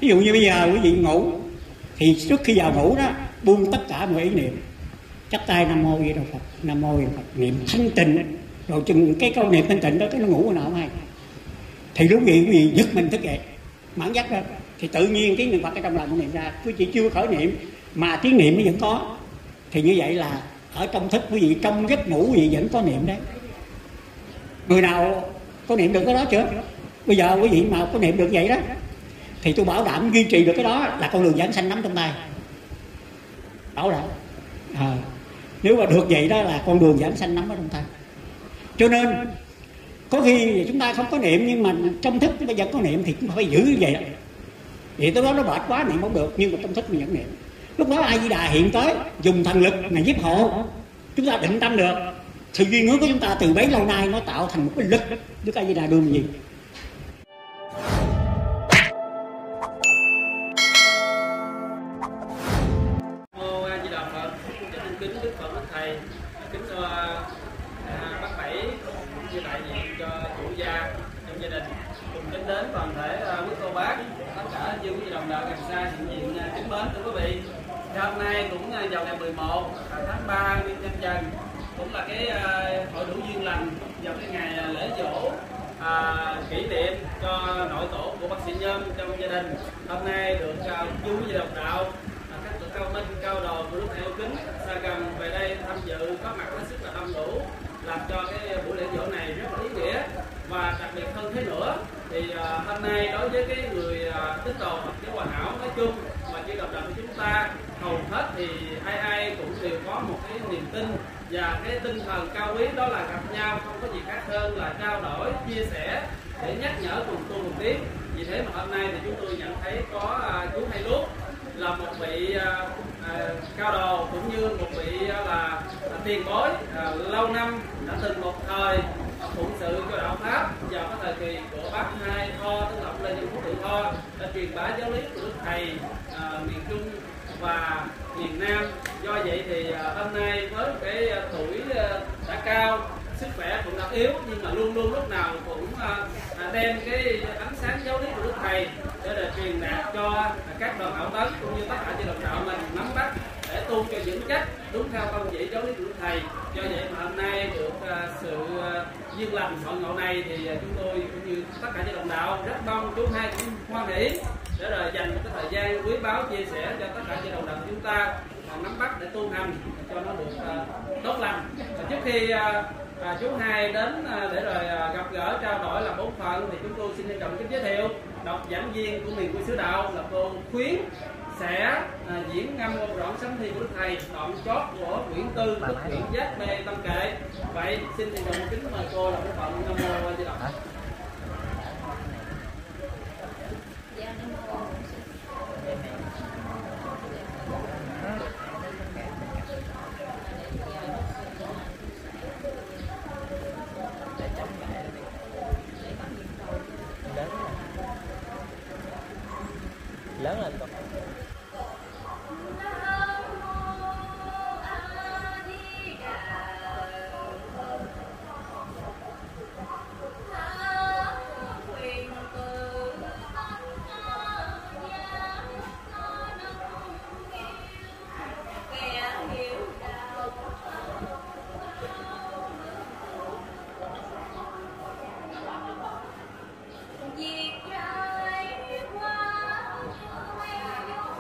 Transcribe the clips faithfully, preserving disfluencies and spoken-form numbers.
Ví dụ như bây giờ quý vị ngủ thì trước khi vào ngủ đó buông tất cả mọi ý niệm, chắp tay Nam Mô Di Đà Phật, Nam Mô Di Đà Phật, niệm thanh tịnh, rồi chừng cái câu niệm thanh tịnh đó cái nó ngủ nào không hay. Thì lúc gì quý vị giật mình thức dậy, mãn giấc ra thì tự nhiên cái niệm Phật ở trong lòng nó niệm ra. Quý vị chưa khởi niệm mà tiếng niệm nó vẫn có, thì như vậy là ở trong thức quý vị, trong giấc ngủ quý vị vẫn có niệm đấy. Người nào có niệm được cái đó chưa? Bây giờ quý vị mà có niệm được vậy đó thì tôi bảo đảm duy trì được cái đó là con đường giảng sanh nắm trong tay, bảo đảm. À, nếu mà được vậy đó là con đường giảng sanh nắm ở trong tay. Cho nên có khi chúng ta không có niệm nhưng mà trong thức bây giờ có niệm thì chúng ta phải giữ như vậy. Vậy tới đó nó mệt quá niệm không được, nhưng mà trong thức mình vẫn niệm. Lúc đó A Di Đà hiện tới dùng thần lực mà giúp hộ chúng ta định tâm được. Sự duyên hướng của chúng ta từ bấy lâu nay nó tạo thành một cái lực. Đức A Di Đà đưa mình gì? Mô A Di Đà Phật. Kính kính Đức Phật, Đức Thầy, kính thưa à, bác Bảy như đại diện cho chủ gia trong gia đình, cùng kính đến toàn thể à, quý cô bác, tất cả anh chị quý vị đồng đạo gần xa hiện diện à, kính mến thưa quý vị. Thì hôm nay cũng à, vào ngày mười một à, tháng ba Nguyên Nhâm Dần, cũng là cái à, hội đủ duyên lành vào cái ngày à, lễ dỗ à, kỷ niệm cho nội tổ của bác sĩ Nhân trong gia đình. Hôm nay được à, chú quý vị đồng đạo, à, các bậc cao minh, cao đồ của Đức Thầy yêu kính xa gần về đây tham dự, có mặt hết sức là đông đủ, làm cho cái buổi lễ dỗ này rất là ý nghĩa. Và đặc biệt hơn thế nữa thì à, hôm nay đối với cái người à, tín đồ Phật giáo Hòa Hảo nói chung mà chỉ đồng đạo của chúng ta hầu hết thì ai ai cũng đều có một cái niềm tin và cái tinh thần cao quý, đó là gặp nhau không có gì khác hơn là trao đổi, chia sẻ để nhắc nhở cùng tu cùng tiến. Vì thế mà hôm nay thì chúng tôi nhận thấy có à, chú Hai Lút là một vị à, à, cao đồ cũng như một vị à, là à, tiền bối à, lâu năm đã từng một thời à, phụng sự cho đạo pháp vào cái thời kỳ của bác Hai Tho, tức là ông Lê Nhân Phú Tự Tho, đã truyền bá giáo lý của Đức Thầy à, miền Trung và miền Nam. Do vậy thì à, hôm nay với cái à, tuổi à, đã cao, sức khỏe cũng đã yếu, nhưng mà luôn luôn lúc nào cũng à, đem cái ánh sáng giáo lý của Đức Thầy để là truyền đạt cho à, các đoàn hảo tấn cũng như tất cả chư đồng đạo mình nắm bắt để tu cho vững chắc đúng theo tông chỉ giáo lý của Đức Thầy. Do vậy mà hôm nay được à, sự à, duyên lành hội ngộ này thì à, chúng tôi cũng như tất cả chư đồng đạo rất mong chú Hai cũng hoan hỷ để rồi dành một cái thời gian quý báu chia sẻ cho tất cả chư đồng đạo của chúng ta nắm bắt để tu hành cho nó được uh, tốt lành. Và trước khi uh, uh, chú Hai đến uh, để rồi uh, gặp gỡ trao đổi là bốn phận thì chúng tôi xin trân trọng kính giới thiệu đọc giảng viên của miền quê xứ Đạo là cô Khuyến sẽ uh, diễn ngâm một đoạn sấm thi của Đức Thầy đoạn chót của quyển tư tức quyển giác mê tâm kệ. Vậy xin trân trọng kính mời cô là bốn phận Nam Mô A Di Đà Phật. Lớn lên con. Diệt trai qua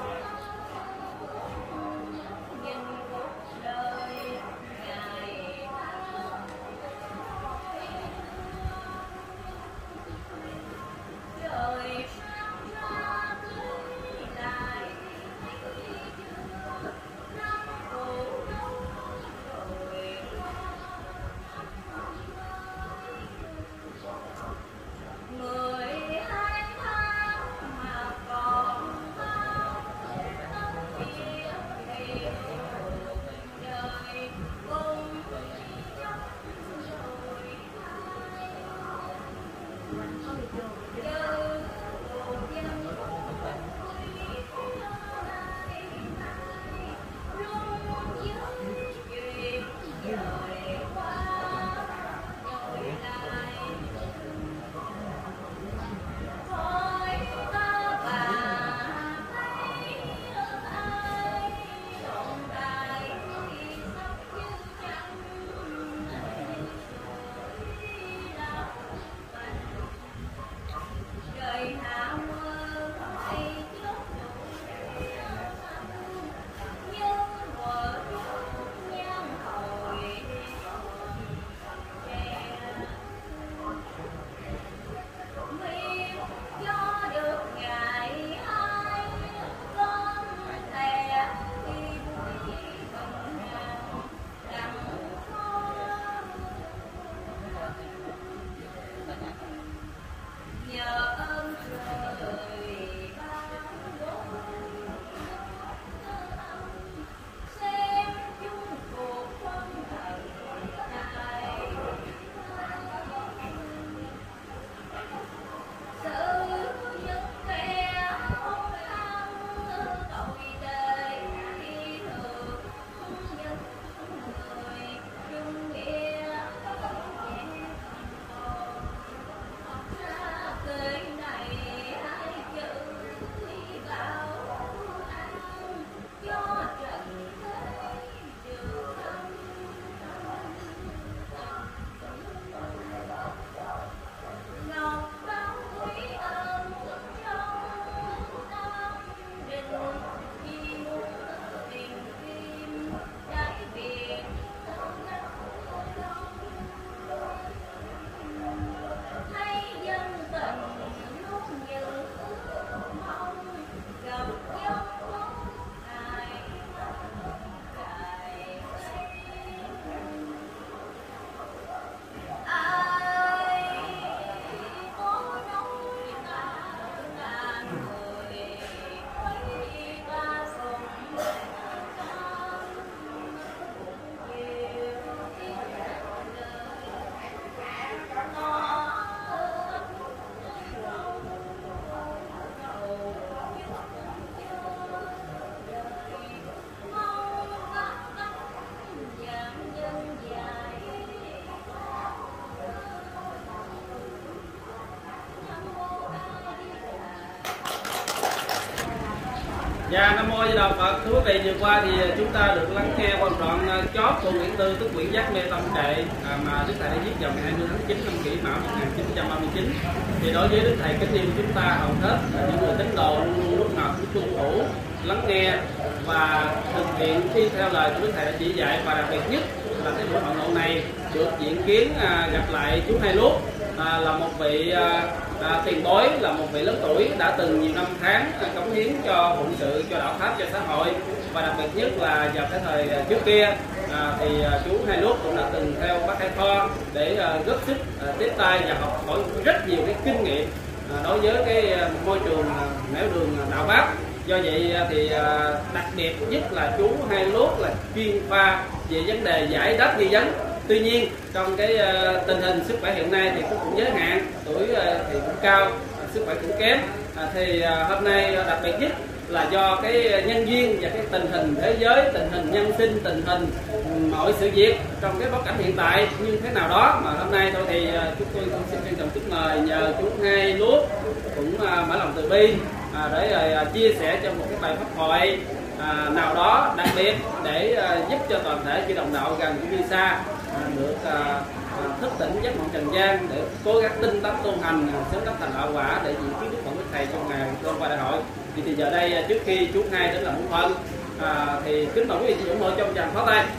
Dạ, Nam Mô Di Đà Phật. Thưa quý vị, vừa qua thì chúng ta được lắng nghe qua đoạn chót của quyển tư tức quyển Giác Mê Tâm Kệ à, mà Đức Thầy đã viết vào ngày hai mươi tháng chín năm Kỷ Mão một nghìn chín trăm ba mươi chín. Thì đối với Đức Thầy kính yêu chúng ta hầu hết là những người tín đồ luôn luôn lúc nào cũng tuân thủ, lắng nghe và thực hiện thi theo lời của Đức Thầy đã chỉ dạy, và đặc biệt nhất là cái buổi hội ngộ này được diễn kiến à, gặp lại chú Hai Lút à, là một vị à, à, tiền bối, là một vị lớn tuổi đã từng nhiều năm tháng à, cống hiến cho phụng sự, cho đạo pháp, cho xã hội, và đặc biệt nhất là vào cái thời à, trước kia à, thì à, chú Hai Lút cũng đã từng theo bác Hai Kho để à, góp sức à, tiếp tay và học hỏi rất nhiều cái kinh nghiệm à, đối với cái à, môi trường à, nẻo đường à, đạo pháp. Do vậy thì à, đặc biệt nhất là chú Hai Lút là chuyên pha về vấn đề giải đáp nghi vấn. Tuy nhiên trong cái uh, tình hình sức khỏe hiện nay thì cũng, cũng giới hạn, tuổi uh, thì cũng cao, uh, sức khỏe cũng kém, uh, thì uh, hôm nay uh, đặc biệt nhất là do cái nhân duyên và cái tình hình thế giới, tình hình nhân sinh, tình hình um, mọi sự việc trong cái bối cảnh hiện tại như thế nào đó mà hôm nay thôi thì uh, chúng tôi xin trân trọng chúc mời nhờ chú Hai Lút cũng uh, mở lòng từ bi uh, để uh, chia sẻ cho một cái bài pháp thoại À, nào đó đặc biệt để à, giúp cho toàn thể chư đồng đạo gần cũng như xa à, được à, à, thức tỉnh giác ngộ trần gian, để cố gắng tinh tấn tu hành à, sớm đắc thành đạo quả để diễn kiến đức phật đức thầy trong ngày hôm qua đại hội. Thì, thì giờ đây à, trước khi chú Hai đến làm một phân à, thì kính mời quý vị ủng hộ trong tràng pháo tay.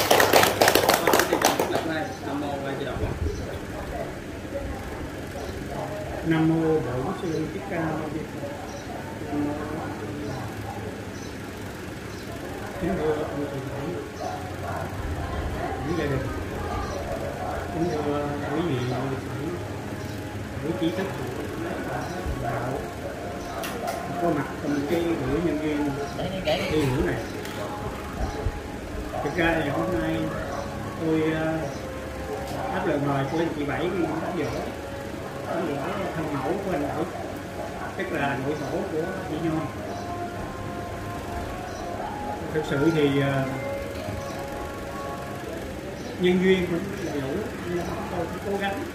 Nam mô A Di Đà Phật. Nam mô Bổn Sư Thích Ca Mâu Ni Phật. Kính thưa ông thầy thầy, những gia đình, kính thưa quý vị quý trí thức đạo có mặt trong cái buổi nhân viên thi hữu này. Thực ra là hôm nay tôi đáp lời mời của anh chị Bảy đi đáp dỗ, đáp dỗ thân mẫu của anh Bảy, tức là nội tổ của chị Nho. Thực sự thì uh, nhân duyên cũng đầy đủ, nhưng mà tôi cũng cố gắng.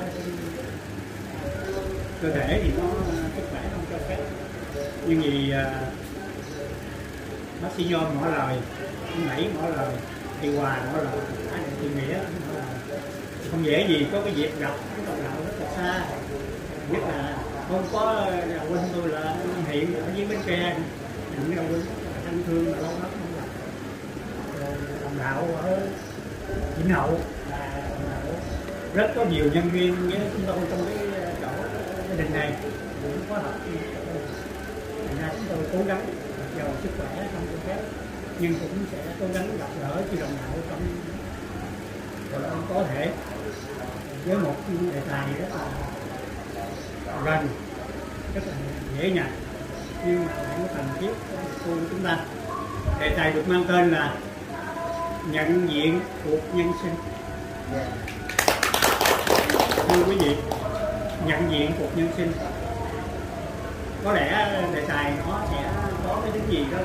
Cơ thể thì nó sức khỏe không cho phép, nhưng vì uh, bác sĩ Nho mở lời, anh Bảy mở lời, thì Hòa mở lời, anh chị Nghĩa mở lời. Không dễ gì có cái dịp gặp cái đồng đạo rất là xa, nhất là không có đạo huynh tôi là hiện ở dưới Bến Tre, những đạo huynh thân thương là lâu lắm không gặp. Đồng đạo ở Vĩnh Hậu là rất có nhiều nhân viên với chúng tôi trong cái chỗ gia đình này cũng có hợp. Thành ra chúng tôi cố gắng cho sức khỏe không cho phép, nhưng cũng sẽ cố gắng gặp gỡ chư đồng đạo trong trong có thể với một đề tài rất là gần, rất là dễ nhận, nhưng mà lại có cần thiết của chúng ta. Đề tài được mang tên là nhận diện cuộc nhân sinh. Thưa quý vị, nhận diện cuộc nhân sinh, có lẽ đề tài nó sẽ có cái thứ gì đó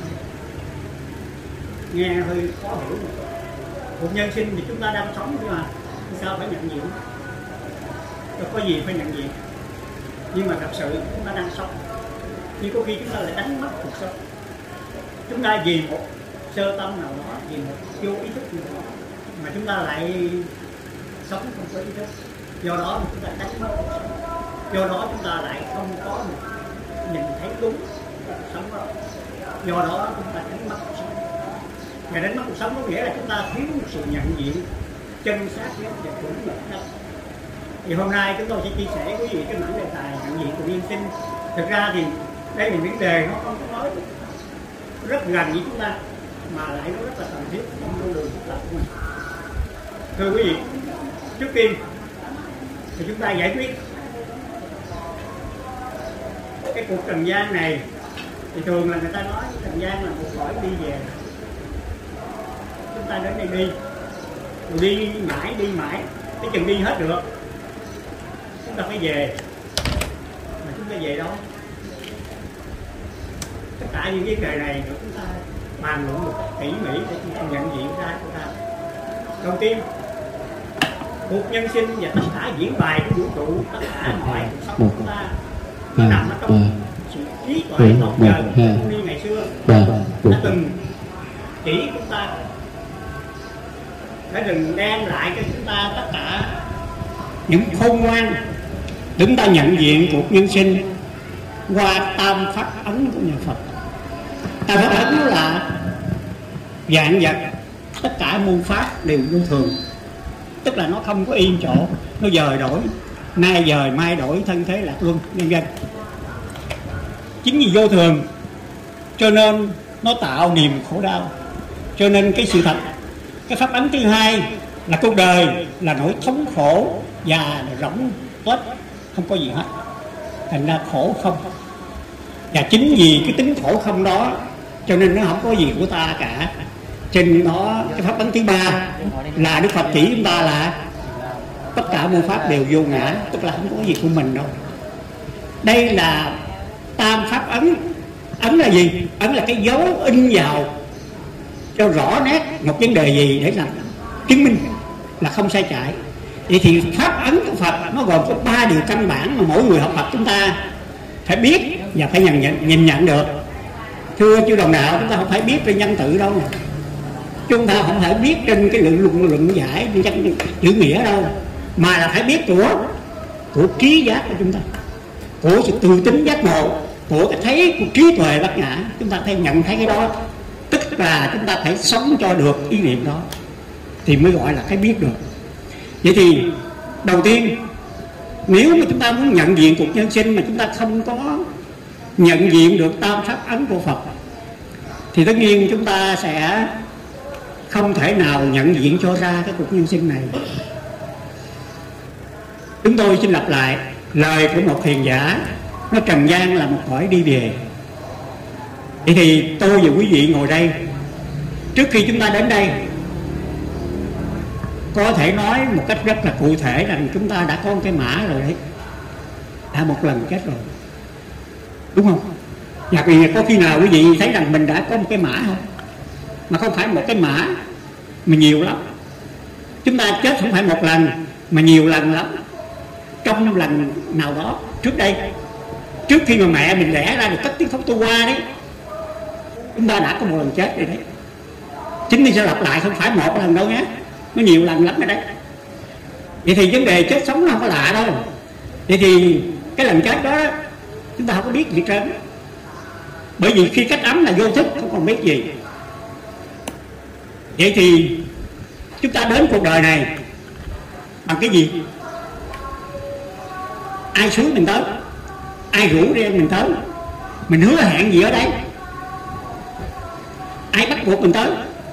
nghe hơi khó hiểu. Cuộc nhân sinh thì chúng ta đang sống, nhưng mà sao phải nhận diện? Đâu có gì phải nhận diện. Nhưng mà thật sự chúng ta đang sống, nhưng có khi chúng ta lại đánh mất cuộc sống. Chúng ta vì một sơ tâm nào đó, vì một vô ý thức nào đó mà chúng ta lại sống không có ý thức. Do đó chúng ta đánh mất cuộc sống. Do đó chúng ta lại không có một nhìn thấy đúng cuộc sống đó. Do đó chúng ta đánh mất cuộc sống. Và đánh mất cuộc sống có nghĩa là chúng ta thiếu một sự nhận diện chân xác nhất và chuẩn mực nhất. Thì hôm nay chúng tôi sẽ chia sẻ với quý vị cái mảng đề tài nhận diện của nhân sinh. Thực ra thì đây là vấn đề nó không có nói rất gần với chúng ta, mà lại nó rất là cần thiết trong con đường phức tạp của mình. Thưa quý vị, trước tiên thì chúng ta giải quyết cái cuộc trần gian này. Thì thường là người ta nói trần gian là một cõi đi về. Chúng ta đến đây đi, rồi đi mãi đi mãi, cái chừng đi hết được chúng ta phải về. Mà chúng ta về đâu? Tất cả những vấn đề này chúng ta bàn luận một cách tỉ mỉ để chúng ta nhận diện ra của ta. Đầu tiên, cuộc nhân sinh và tất cả diễn bài của vũ trụ, tất cả mọi cuộc sống của chúng ta nó nằm ở trong sự trí tuệ ngọc trời của Ni ngày xưa. đã từng chỉ chúng ta đã từng đem lại cho chúng ta tất cả những khôn ngoan để chúng ta nhận diện cuộc nhân sinh qua tam pháp ấn của nhà Phật. Tam pháp ấn là vạn vật, tất cả muôn pháp đều vô thường, tức là nó không có yên chỗ, nó dời đổi, nay dời mai đổi, thân thế lạc luân, nhân dân. Chính vì vô thường cho nên nó tạo niềm khổ đau. Cho nên cái sự thật, cái pháp ấn thứ hai là cuộc đời là nỗi thống khổ, già rỗng tuếch, không có gì hết, thành ra khổ không. Và chính vì cái tính khổ không đó cho nên nó không có gì của ta cả. Trên đó cái pháp ấn thứ ba là Đức Phật chỉ chúng ta là tất cả môn pháp đều vô ngã, tức là không có gì của mình đâu. Đây là tam pháp ấn. Ấn là gì? Ấn là cái dấu in vào cho rõ nét một vấn đề gì để làm chứng minh là không sai chạy. Vậy thì pháp ấn của Phật nó gồm có ba điều căn bản mà mỗi người học Phật chúng ta phải biết và phải nhìn nhận, nhìn nhận được. Thưa chư đồng đạo, chúng ta không phải biết trên nhân tự đâu, chúng ta không phải biết trên cái luận luận luận giải trên chữ nghĩa đâu, mà là phải biết của của trí giác của chúng ta, của sự tự tính giác ngộ, của cái thấy của trí tuệ bát nhã. Chúng ta phải nhận thấy cái đó, tức là chúng ta phải sống cho được ý niệm đó thì mới gọi là cái biết được. Vậy thì đầu tiên, nếu mà chúng ta muốn nhận diện cuộc nhân sinh mà chúng ta không có nhận diện được tam pháp ấn của Phật thì tất nhiên chúng ta sẽ không thể nào nhận diện cho ra cái cuộc nhân sinh này. Chúng tôi xin lặp lại lời của một hiền giả, nó trần gian là một cõi đi về. Vậy thì tôi và quý vị ngồi đây, trước khi chúng ta đến đây, có thể nói một cách rất là cụ thể rằng chúng ta đã có một cái mã rồi đấy, đã một lần chết rồi, đúng không? Và vì có khi nào quý vị thấy rằng mình đã có một cái mã không? Mà không phải một cái mã mà nhiều lắm. Chúng ta chết không phải một lần mà nhiều lần lắm. Trong lần nào đó trước đây, trước khi mà mẹ mình đẻ ra được cất tiếng khóc tu qua đấy, chúng ta đã có một lần chết rồi đấy. Chính mình sẽ lặp lại, không phải một lần đâu nhé, nó nhiều lần lắm rồi đấy. Vậy thì vấn đề chết sống nó không có lạ đâu. Vậy thì cái lần chết đó chúng ta không có biết gì trơn, bởi vì khi cách ấm là vô thức, không còn biết gì. Vậy thì chúng ta đến cuộc đời này bằng cái gì? Ai xúi mình tới? Ai rủ riêng mình tới? Mình hứa hẹn gì ở đây? Ai bắt buộc mình tới?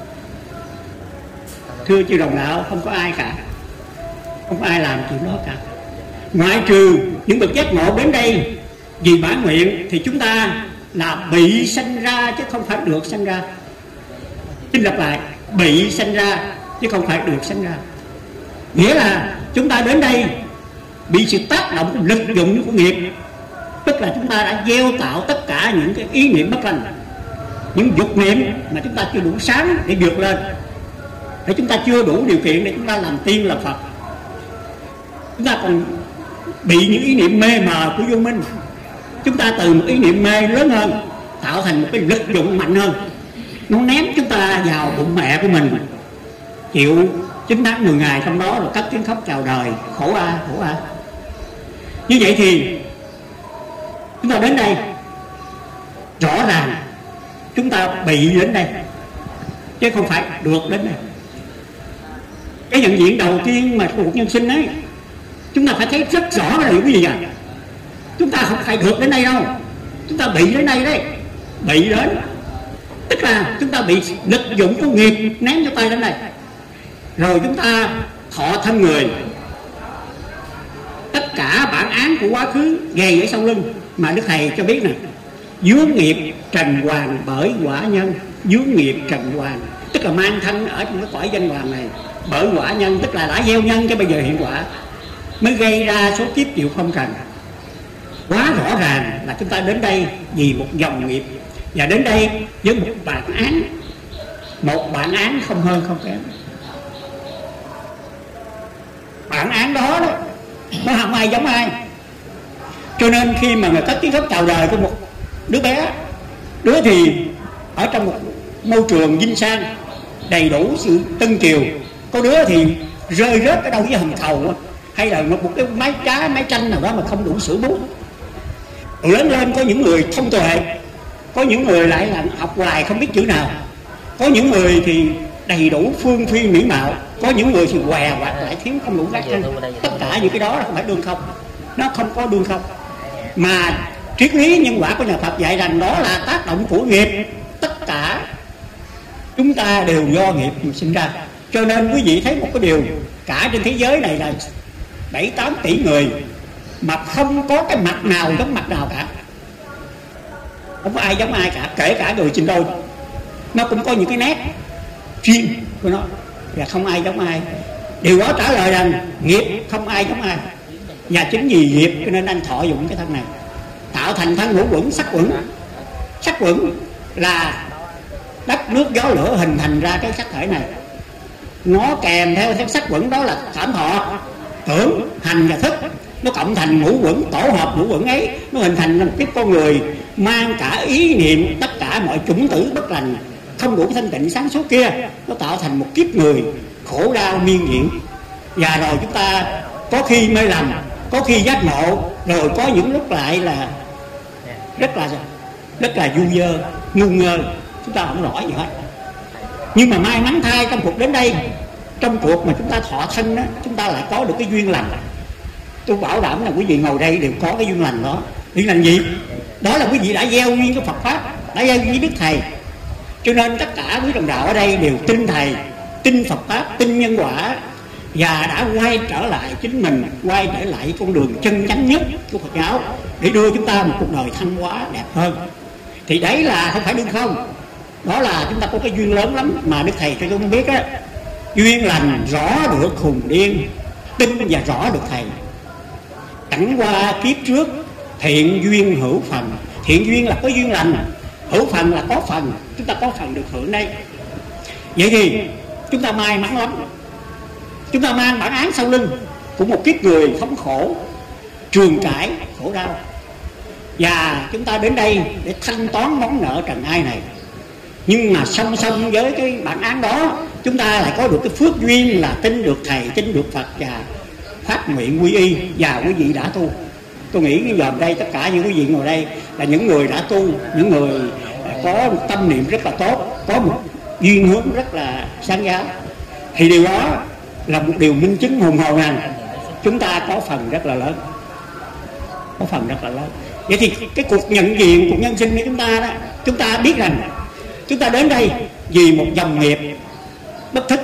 Thưa chư đồng đạo, không có ai cả, không có ai làm chuyện đó cả, ngoại trừ những bậc giác ngộ đến đây vì bản nguyện, thì chúng ta là bị sanh ra chứ không phải được sanh ra. Xin lặp lại, bị sanh ra chứ không phải được sanh ra. Nghĩa là chúng ta đến đây bị sự tác động lực dụng của nghiệp, tức là chúng ta đã gieo tạo tất cả những cái ý niệm bất lành, những dục niệm mà chúng ta chưa đủ sáng để vượt lên, để chúng ta chưa đủ điều kiện để chúng ta làm tiên làm Phật. Chúng ta còn bị những ý niệm mê mờ của vô minh. Chúng ta từ một ý niệm mê lớn hơn tạo thành một cái lực dụng mạnh hơn, nó ném chúng ta vào bụng mẹ của mình, chịu chín tháng mười ngày trong đó rồi cất tiếng khóc chào đời, khổ a khổ a. Như vậy thì chúng ta đến đây rõ ràng chúng ta bị đến đây chứ không phải được đến đây. Cái nhận diện đầu tiên mà cuộc nhân sinh ấy, chúng ta phải thấy rất rõ là điều gì à? Chúng ta không phải được đến đây đâu, chúng ta bị đến đây đấy, bị đến, tức là chúng ta bị lực dụng của nghiệp ném cho tay đến đây, rồi chúng ta thọ thân người. Tất cả bản án của quá khứ gầy ở sau lưng mà Đức Thầy cho biết này, vướng nghiệp trần hoàng bởi quả nhân. Vướng nghiệp trần hoàng tức là mang thân ở trong cái cõi danh hoàng này bởi quả nhân, tức là đã gieo nhân cho bây giờ hiện quả, mới gây ra số kiếp chịu không trần. Quá rõ ràng là chúng ta đến đây vì một dòng nghiệp, và đến đây với một bản án, một bản án không hơn không kém. Bản án đó, đó nó không ai giống ai. Cho nên khi mà người cất tiếng khóc chào đời của một đứa bé, đứa thì ở trong một môi trường vinh sang đầy đủ sự tân triều. Có đứa thì rơi rớt ở đâu với hầm cầu, hay là một cái máy cá máy tranh nào đó mà không đủ sữa bút. Rồi lớn lên có những người thông tuệ, có những người lại là học hoài không biết chữ nào, có những người thì đầy đủ phương phi mỹ mạo, có những người thì què hoặc lại thiếu không đủ gác chân. Tất cả những cái đó là không phải đương không, nó không có đương không, mà triết lý nhân quả của nhà Phật dạy rằng đó là tác động của nghiệp. Tất cả chúng ta đều do nghiệp mà sinh ra. Cho nên quý vị thấy một cái điều, cả trên thế giới này là bảy tám tỷ người mà không có cái mặt nào giống mặt nào cả, không có ai giống ai cả, kể cả người sinh đôi nó cũng có những cái nét riêng của nó và không ai giống ai. Điều đó trả lời rằng nghiệp không ai giống ai, và chính vì nghiệp cho nên anh thọ dụng cái thân này tạo thành thân ngũ quẩn sắc quẩn. Sắc quẩn là đất nước gió lửa hình thành ra cái sắc thể này, nó kèm theo cái sắc quẩn đó là cảm thọ, tưởng, hành và thức, nó cộng thành ngũ quẩn, tổ hợp ngũ quẩn ấy nó hình thành một cái con người mang cả ý niệm tất cả mọi chủng tử bất lành không đủ thanh tịnh sáng suốt kia, nó tạo thành một kiếp người khổ đau miên diện. Và rồi chúng ta có khi mê lầm, có khi giác ngộ, rồi có những lúc lại là rất là rất là du dơ, ngu ngơ, chúng ta không rõ gì hết. Nhưng mà may mắn thay trong cuộc đến đây, trong cuộc mà chúng ta thọ thân đó, chúng ta lại có được cái duyên lành. Tôi bảo đảm là quý vị ngồi đây đều có cái duyên lành đó. Duyên lành gì? Đó là quý vị đã gieo duyên cái Phật pháp, đã gieo duyên với Đức Thầy. Cho nên tất cả quý đồng đạo ở đây đều tin Thầy, tin Phật pháp, tin nhân quả, và đã quay trở lại chính mình, quay trở lại con đường chân chánh nhất của Phật giáo để đưa chúng ta một cuộc đời thăng hóa đẹp hơn. Thì đấy là không phải đương không, đó là chúng ta có cái duyên lớn lắm mà Đức Thầy cho chúng biết á. Duyên lành rõ được hùng điên, tin và rõ được Thầy. Chẳng qua kiếp trước thiện duyên hữu phần. Thiện duyên là có duyên lành, hữu phần là có phần, chúng ta có phần được hưởng đây. Vậy thì chúng ta may mắn lắm, chúng ta mang bản án sau lưng của một kiếp người thống khổ, trường trải, khổ đau, và chúng ta đến đây để thanh toán món nợ trần ai này. Nhưng mà song song với cái bản án đó, chúng ta lại có được cái phước duyên là tin được Thầy, tin được Phật và phát nguyện quy y, và quý vị đã tu. Tôi nghĩ cái giờ đây tất cả những quý vị ngồi đây là những người đã tu, những người có một tâm niệm rất là tốt, có một duyên hướng rất là sáng giá. Thì điều đó là một điều minh chứng hùng hồn rằng chúng ta có phần rất là lớn, có phần rất là lớn. Vậy thì cái cuộc nhận diện, cuộc nhân sinh của chúng ta đó, chúng ta biết rằng chúng ta đến đây vì một dòng nghiệp bất thức,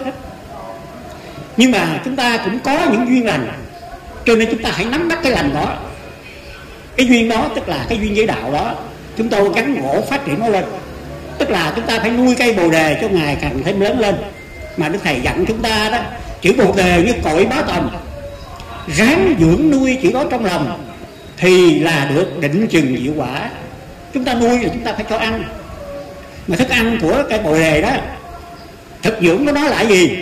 nhưng mà chúng ta cũng có những duyên lành, cho nên chúng ta hãy nắm bắt cái lành đó. Cái duyên đó tức là cái duyên với đạo đó, chúng tôi gắn gỗ phát triển nó lên. Tức là chúng ta phải nuôi cây bồ đề cho ngày càng thêm lớn lên. Mà Đức Thầy dặn chúng ta đó, chữ bồ đề như cội bá tòng, ráng dưỡng nuôi chữ đó trong lòng thì là được định chừng diệu quả. Chúng ta nuôi là chúng ta phải cho ăn, mà thức ăn của cây bồ đề đó, thực dưỡng của nó là gì?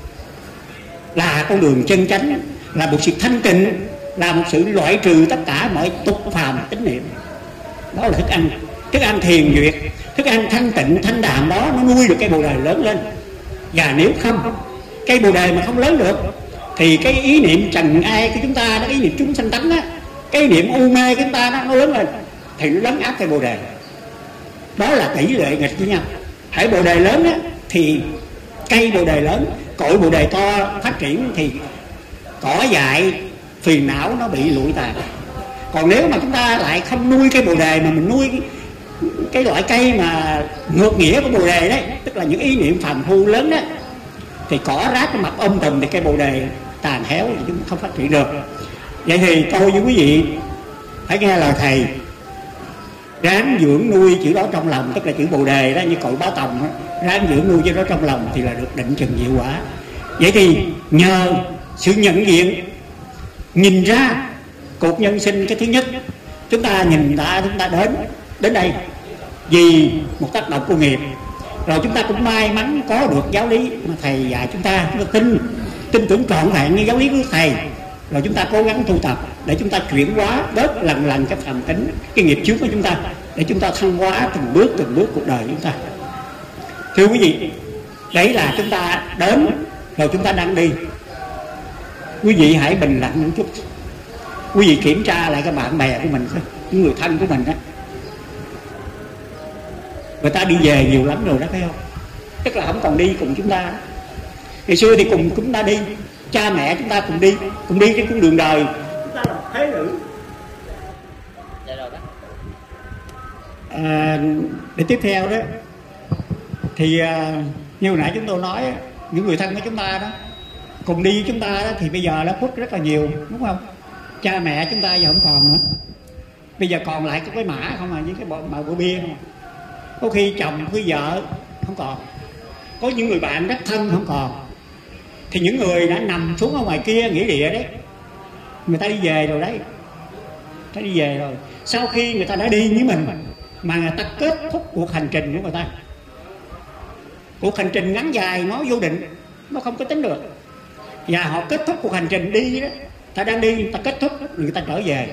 Là con đường chân chánh, là một sự thanh tịnh, là một sự loại trừ tất cả mọi tục phàm tín niệm. Đó là thức ăn, thức ăn thiền duyệt, thức ăn thanh tịnh thanh đạm đó, nó nuôi được cây bồ đề lớn lên. Và nếu không, cây bồ đề mà không lớn được thì cái ý niệm trần ai của chúng ta đó, ý niệm chúng sanh tánh á, cái ý niệm u mê của chúng ta đó, nó lớn lên thì nó lấn áp cây bồ đề. Đó là tỷ lệ nghịch với nhau. Hãy bồ đề lớn á thì cây bồ đề lớn, cội bồ đề to phát triển thì cỏ dại phiền não nó bị lụi tàn. Còn nếu mà chúng ta lại không nuôi cây bồ đề mà mình nuôi cái, cái loại cây mà ngược nghĩa của bồ đề đấy, tức là những ý niệm phàm phu lớn đó, thì cỏ rác cái mặt ôm tùm thì cây bồ đề tàn héo thì chúng không phát triển được. Vậy thì tôi với quý vị phải nghe lời Thầy, ráng dưỡng nuôi chữ đó trong lòng, tức là chữ bồ đề đó như cội bá tòng đó, ráng dưỡng nuôi chữ đó trong lòng thì là được định chừng diệu quả. Vậy thì nhờ sự nhận diện, nhìn ra cuộc nhân sinh, cái thứ nhất chúng ta nhìn ra, chúng ta đến đến đây vì một tác động của nghiệp. Rồi chúng ta cũng may mắn có được giáo lý mà Thầy dạy chúng ta, chúng ta tin tin tưởng trọn vẹn như giáo lý của Thầy. Rồi chúng ta cố gắng tu tập để chúng ta chuyển hóa bớt lần lần cái phàm tính, cái nghiệp chướng của chúng ta, để chúng ta thăng hóa từng bước từng bước cuộc đời chúng ta. Thưa quý vị, đấy là chúng ta đến rồi chúng ta đang đi. Quý vị hãy bình lặng một chút. Quý vị kiểm tra lại các bạn bè của mình, những người thân của mình đó, người ta đi về nhiều lắm rồi đó, phải không? Tức là không còn đi cùng chúng ta. Ngày xưa thì cùng chúng ta đi, cha mẹ chúng ta cùng đi, cùng đi trên con đường đời. Chúng ta là thế nữ. À, để tiếp theo đó thì à, như hồi nãy chúng tôi nói, những người thân của chúng ta đó cùng đi với chúng ta đó, thì bây giờ đã khuất rất là nhiều, đúng không? Cha mẹ chúng ta giờ không còn nữa, bây giờ còn lại có cái mã không à, với cái bọn mà bữa bia không à. Có khi chồng, có khi vợ không còn, có những người bạn rất thân không còn, thì những người đã nằm xuống ở ngoài kia nghĩa địa đấy, người ta đi về rồi đấy, ta đi về rồi. Sau khi người ta đã đi với mình mà người ta kết thúc cuộc hành trình của người ta, cuộc hành trình ngắn dài nó vô định, nó không có tính được, và họ kết thúc cuộc hành trình đi đó, ta đang đi, ta kết thúc, người ta trở về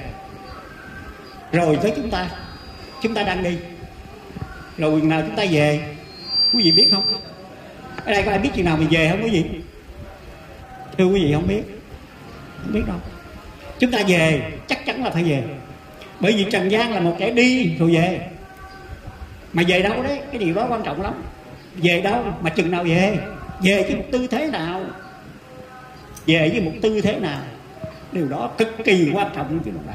rồi với chúng ta, chúng ta đang đi rồi nào chúng ta về, quý vị biết không? Ở đây có ai biết chuyện nào mình về không quý vị? Thưa quý vị, không biết, không biết đâu. Chúng ta về chắc chắn là phải về, bởi vì trần gian là một kẻ đi rồi về. Mà về đâu đấy, cái điều đó quan trọng lắm. Về đâu mà chừng nào về, về với một tư thế nào, về với một tư thế nào, điều đó cực kỳ quan trọng chứ đồng đạo.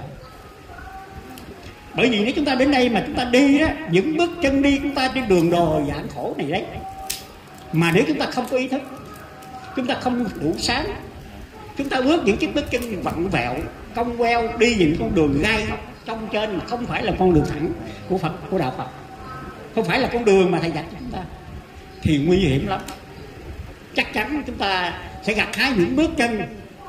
Bởi vì nếu chúng ta đến đây mà chúng ta đi đó, những bước chân đi chúng ta trên đường đồi vạn khổ này đấy, mà nếu chúng ta không có ý thức, chúng ta không đủ sáng, chúng ta bước những chiếc bước chân vặn vẹo, cong queo, đi những con đường gai góc trong trên mà không phải là con đường thẳng của Phật, của đạo Phật, không phải là con đường mà thầy dạy cho chúng ta, thì nguy hiểm lắm. Chắc chắn chúng ta sẽ gặt hái những bước chân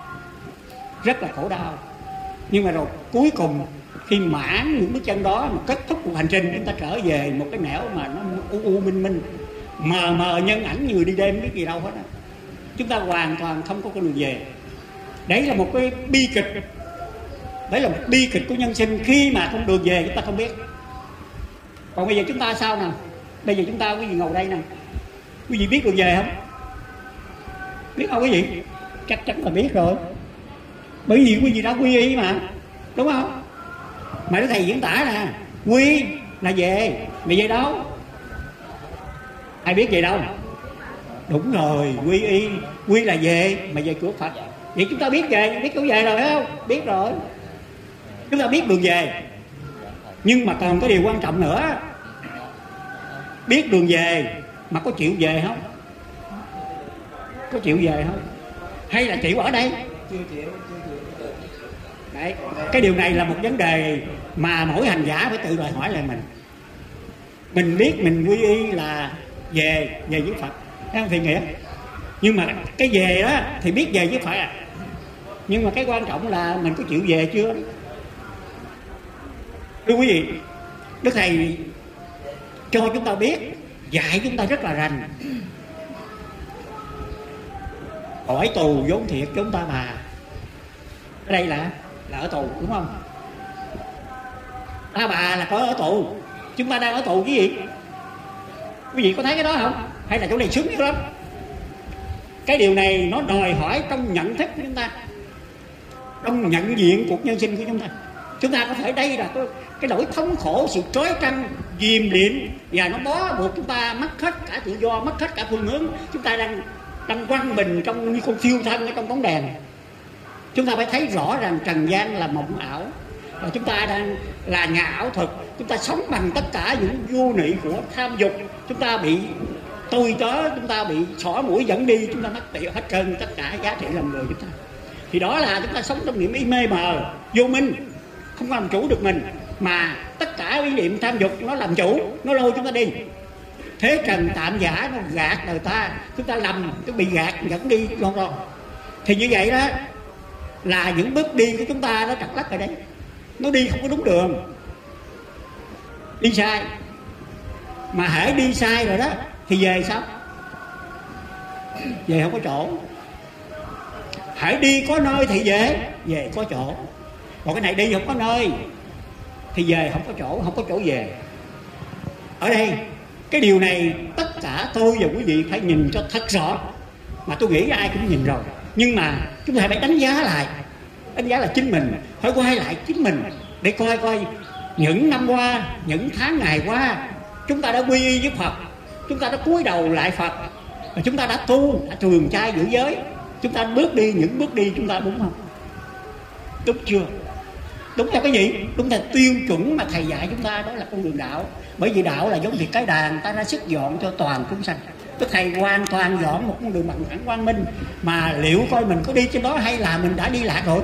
rất là khổ đau. Nhưng mà rồi cuối cùng khi mãn những bước chân đó mà kết thúc cuộc hành trình, chúng ta trở về một cái nẻo mà nó u u minh minh, mờ mờ nhân ảnh người đi đêm, biết gì đâu hết á. Chúng ta hoàn toàn không có con đường về. Đấy là một cái bi kịch, đấy là một bi kịch của nhân sinh, khi mà con đường về chúng ta không biết. Còn bây giờ chúng ta sao nào? Bây giờ chúng ta quý vị ngồi đây nè, quý vị biết đường về không? Biết không quý vị? Chắc chắn là biết rồi, bởi vì quý vị đã quy y mà, đúng không? Mà đức thầy diễn tả nè, quy là về, mà về đâu? Ai biết về đâu? Đúng rồi, quy y, quy là về, mà về cửa Phật. Vậy chúng ta biết về, biết chỗ về rồi phải không? Biết rồi, chúng ta biết đường về. Nhưng mà còn có điều quan trọng nữa, biết đường về mà có chịu về không? Có chịu về không? Hay là chịu ở đây? Đấy, cái điều này là một vấn đề mà mỗi hành giả phải tự đòi hỏi lại mình. Mình biết mình quy y là về, về với Phật, thấy không Thiện Nghĩa? Nhưng mà cái về đó thì biết về với Phật à, nhưng mà cái quan trọng là mình có chịu về chưa? Thưa quý vị, Đức Thầy cho chúng ta biết, dạy chúng ta rất là rành. Khỏi tù vốn thiệt chúng ta bà. Ở đây là là ở tù, đúng không? Ta bà là có ở tù, chúng ta đang ở tù cái gì? Quý vị có thấy cái đó không? Hay là chỗ này sướng lắm? Cái điều này nó đòi hỏi trong nhận thức của chúng ta, trong nhận diện cuộc nhân sinh của chúng ta. Chúng ta có thể đây là cái, cái nỗi thống khổ, sự trói trăng, điềm điện, và nó bó buộc chúng ta mất hết cả tự do, mất hết cả phương hướng. Chúng ta đang đang quăng mình trong như con phiêu thân ở trong bóng đèn. Chúng ta phải thấy rõ rằng trần gian là mộng ảo, và chúng ta đang là nhà ảo thuật. Chúng ta sống bằng tất cả những vô nị của tham dục. Chúng ta bị tôi tớ, chúng ta bị xỏ mũi dẫn đi, chúng ta mất tiêu hết trơn tất cả giá trị làm người chúng ta. Thì đó là chúng ta sống trong niệm ý mê mờ, vô minh, không làm chủ được mình, mà tất cả ý niệm tham dục nó làm chủ, nó lôi chúng ta đi. Thế trần tạm giả nó gạt đời ta, chúng ta lầm, chúng bị gạt dẫn đi lon ron. Thì như vậy đó là những bước đi của chúng ta nó trật lắc ở đấy, nó đi không có đúng đường, đi sai. Mà hễ đi sai rồi đó thì về sao? Về không có chỗ. Hãy đi có nơi thì về, về có chỗ. Còn cái này đi không có nơi thì về không có chỗ, không có chỗ về. Ở đây cái điều này tất tất cả tôi và quý vị phải nhìn cho thật rõ, mà tôi nghĩ ai cũng nhìn rồi, nhưng mà chúng ta phải đánh giá lại, đánh giá là chính mình, phải quay lại chính mình để coi coi những năm qua, những tháng ngày qua chúng ta đã quy y với Phật, chúng ta đã cúi đầu lại Phật, và chúng ta đã tu, đã trường trai giữ giới, chúng ta bước đi những bước đi chúng ta đúng không? Đúng chưa? Đúng theo cái gì? Đúng theo tiêu chuẩn mà thầy dạy chúng ta, đó là con đường đạo. Bởi vì đạo là giống như cái đàn ta ra sức dọn cho toàn chúng sanh. Tức thầy hoàn toàn dọn một con đường bằng phẳng quang minh, mà liệu coi mình có đi trên đó hay là mình đã đi lạc rồi.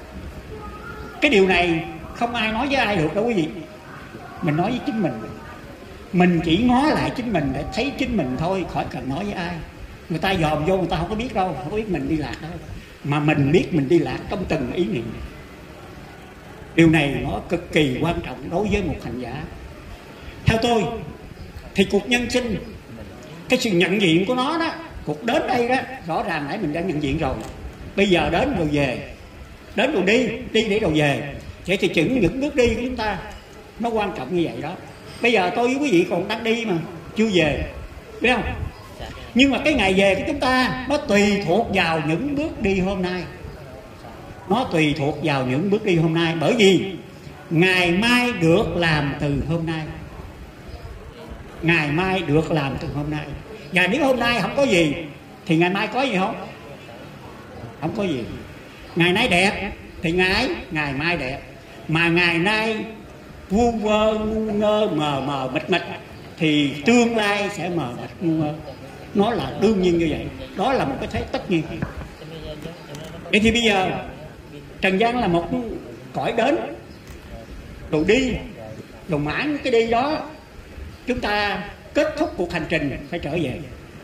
Cái điều này không ai nói với ai được đâu quý vị. Mình nói với chính mình. Mình chỉ ngó lại chính mình để thấy chính mình thôi, khỏi cần nói với ai. Người ta dòm vô người ta không có biết đâu, không có biết mình đi lạc đâu, mà mình biết mình đi lạc trong từng ý niệm. Điều này nó cực kỳ quan trọng đối với một hành giả. Theo tôi thì cuộc nhân sinh, cái sự nhận diện của nó đó, cuộc đến đây đó, rõ ràng nãy mình đã nhận diện rồi. Bây giờ đến rồi về, đến rồi đi, đi để rồi về. Vậy thì chừng những bước đi của chúng ta nó quan trọng như vậy đó. Bây giờ tôi với quý vị còn đang đi mà chưa về, biết không? Nhưng mà cái ngày về của chúng ta nó tùy thuộc vào những bước đi hôm nay. Nó tùy thuộc vào những bước đi hôm nay. Bởi vì ngày mai được làm từ hôm nay. Ngày mai được làm từ hôm nay. Và nếu hôm nay không có gì thì ngày mai có gì không? Không có gì. Ngày nay đẹp thì ngày ngày mai đẹp. Mà ngày nay vu vơ ngu ngơ mờ mờ mịt mịt thì tương lai sẽ mờ mịt ngu ngơ. Nó là đương nhiên như vậy. Đó là một cái thế tất nhiên. Vậy thì bây giờ trần gian là một cõi đến rồi đi, rồi mãn cái đi đó chúng ta kết thúc cuộc hành trình phải trở về.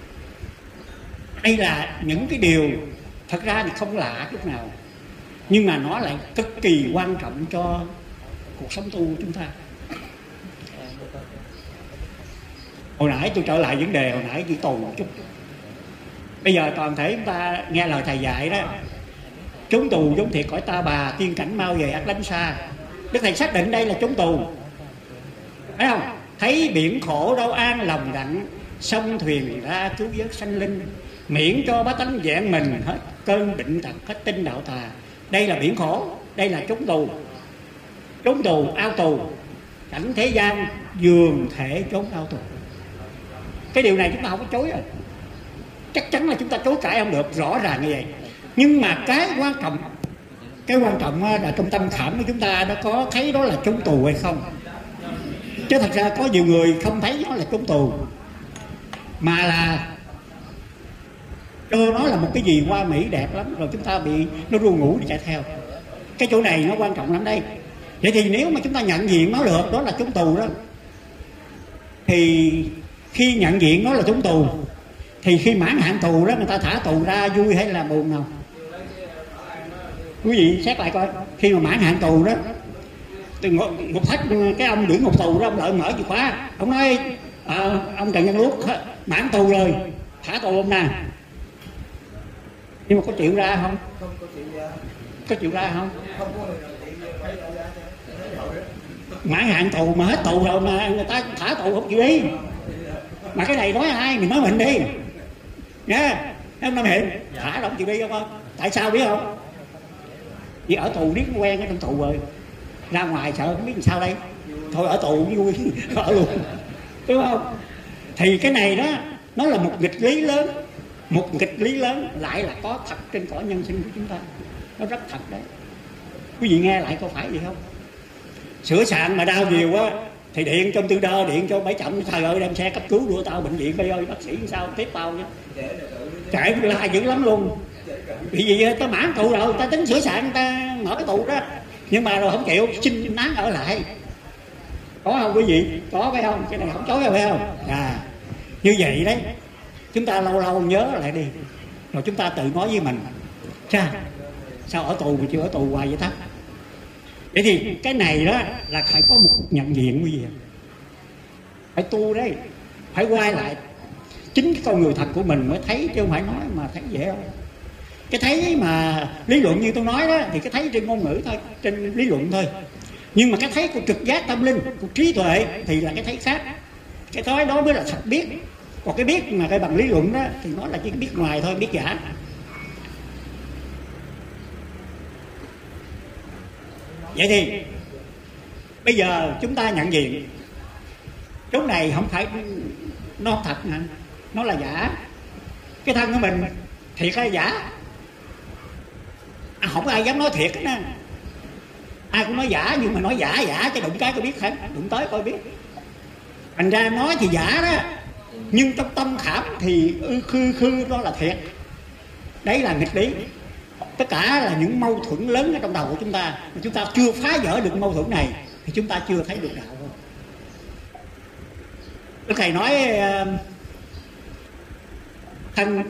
Đây là những cái điều thật ra thì không lạ chút nào, nhưng mà nó lại cực kỳ quan trọng cho cuộc sống tu của chúng ta. Hồi nãy tôi trở lại vấn đề hồi nãy đi tù một chút. Bây giờ toàn thể chúng ta nghe lời thầy dạy đó, trốn tù giống thiệt cõi ta bà, tiên cảnh mau về ắt lánh xa. Đức thầy xác định đây là trốn tù, phải không? Thấy biển khổ đâu an lòng đặng, sông thuyền ra cứu vớt sanh linh, miễn cho bá tánh vẹn mình, hết cơn bệnh tật, hết tinh đạo tà. Đây là biển khổ, đây là trốn tù. Trốn tù, ao tù, cảnh thế gian dường thể trốn ao tù. Cái điều này chúng ta không có chối rồi. Chắc chắn là chúng ta chối cãi không được, rõ ràng như vậy. Nhưng mà cái quan trọng, cái quan trọng là trong tâm khảm của chúng ta nó có thấy đó là trốn tù hay không. Chứ thật ra có nhiều người không thấy nó là trốn tù, mà là đưa nó là một cái gì hoa mỹ đẹp lắm, rồi chúng ta bị nó ru ngủ đi chạy theo. Cái chỗ này nó quan trọng lắm đây. Vậy thì nếu mà chúng ta nhận diện nó được đó là trốn tù đó, thì khi nhận diện nó là trốn tù thì khi mãn hạn tù đó người ta thả tù ra vui hay là buồn nào? Quý vị xét lại coi, khi mà mãn hạn tù đó, từ một thách cái ông điển ngục tù đó, ông lợi mở chìa khóa, ông nói à, ông Trần Văn Luốc mãn tù rồi, thả tù ông nè. Nhưng mà có chịu ra không? Có chịu ra không? Mãn hạn tù mà hết tù rồi mà người ta thả tù không chịu đi. Mà cái này nói ai? Mình nói mình đi nha. Em Nam Hiện thả đâu chịu đi không? Tại sao biết không? Vì ở tù biết quen ở trong tù rồi, ra ngoài sợ không biết làm sao đây. Thôi ở tù vui ở luôn, đúng không? Thì cái này đó nó là một nghịch lý lớn, một nghịch lý lớn lại là có thật trên cõi nhân sinh của chúng ta. Nó rất thật đấy. Quý vị nghe lại có phải vậy không? Sửa soạn mà đau nhiều á thì điện trong tư đơ, điện cho bảy chậm, trời ơi đem xe cấp cứu đưa tao bệnh viện, coi ơi bác sĩ sao tiếp tao chứ. Chạy la dữ lắm luôn. Vì gì ta mãn tù rồi, ta tính sửa soạn, ta mở cái tù đó, nhưng mà rồi không chịu, xin nán ở lại. Có không quý vị? Có phải không? Cái này không chối phải không? À, như vậy đấy, chúng ta lâu lâu nhớ lại đi, rồi chúng ta tự nói với mình, cha sao ở tù mà chưa ở tù hoài vậy ta? Vậy thì cái này đó là phải có một nhận diện quý vị, phải tu đấy, phải quay lại chính cái con người thật của mình mới thấy, chứ không phải nói mà thấy dễ không. Cái thấy mà lý luận như tôi nói đó thì cái thấy trên ngôn ngữ thôi, trên lý luận thôi. Nhưng mà cái thấy của trực giác tâm linh, của trí tuệ thì là cái thấy khác. Cái nói đó mới là thật biết. Còn cái biết mà cái bằng lý luận đó thì nó là chỉ biết ngoài thôi, biết giả. Vậy thì bây giờ chúng ta nhận diện chỗ này không phải nó thật nè, nó là giả. Cái thân của mình thiệt hay giả? À, không ai dám nói thiệt đó. Ai cũng nói giả, nhưng mà nói giả giả chứ đụng cái coi biết hả? Đụng tới coi biết. Thành ra nói thì giả đó, nhưng trong tâm khảm thì ư khư khư đó là thiệt. Đấy là nghịch lý. Tất cả là những mâu thuẫn lớn ở trong đầu của chúng ta, mà chúng ta chưa phá vỡ được mâu thuẫn này thì chúng ta chưa thấy được đạo. Đức Thầy nói thân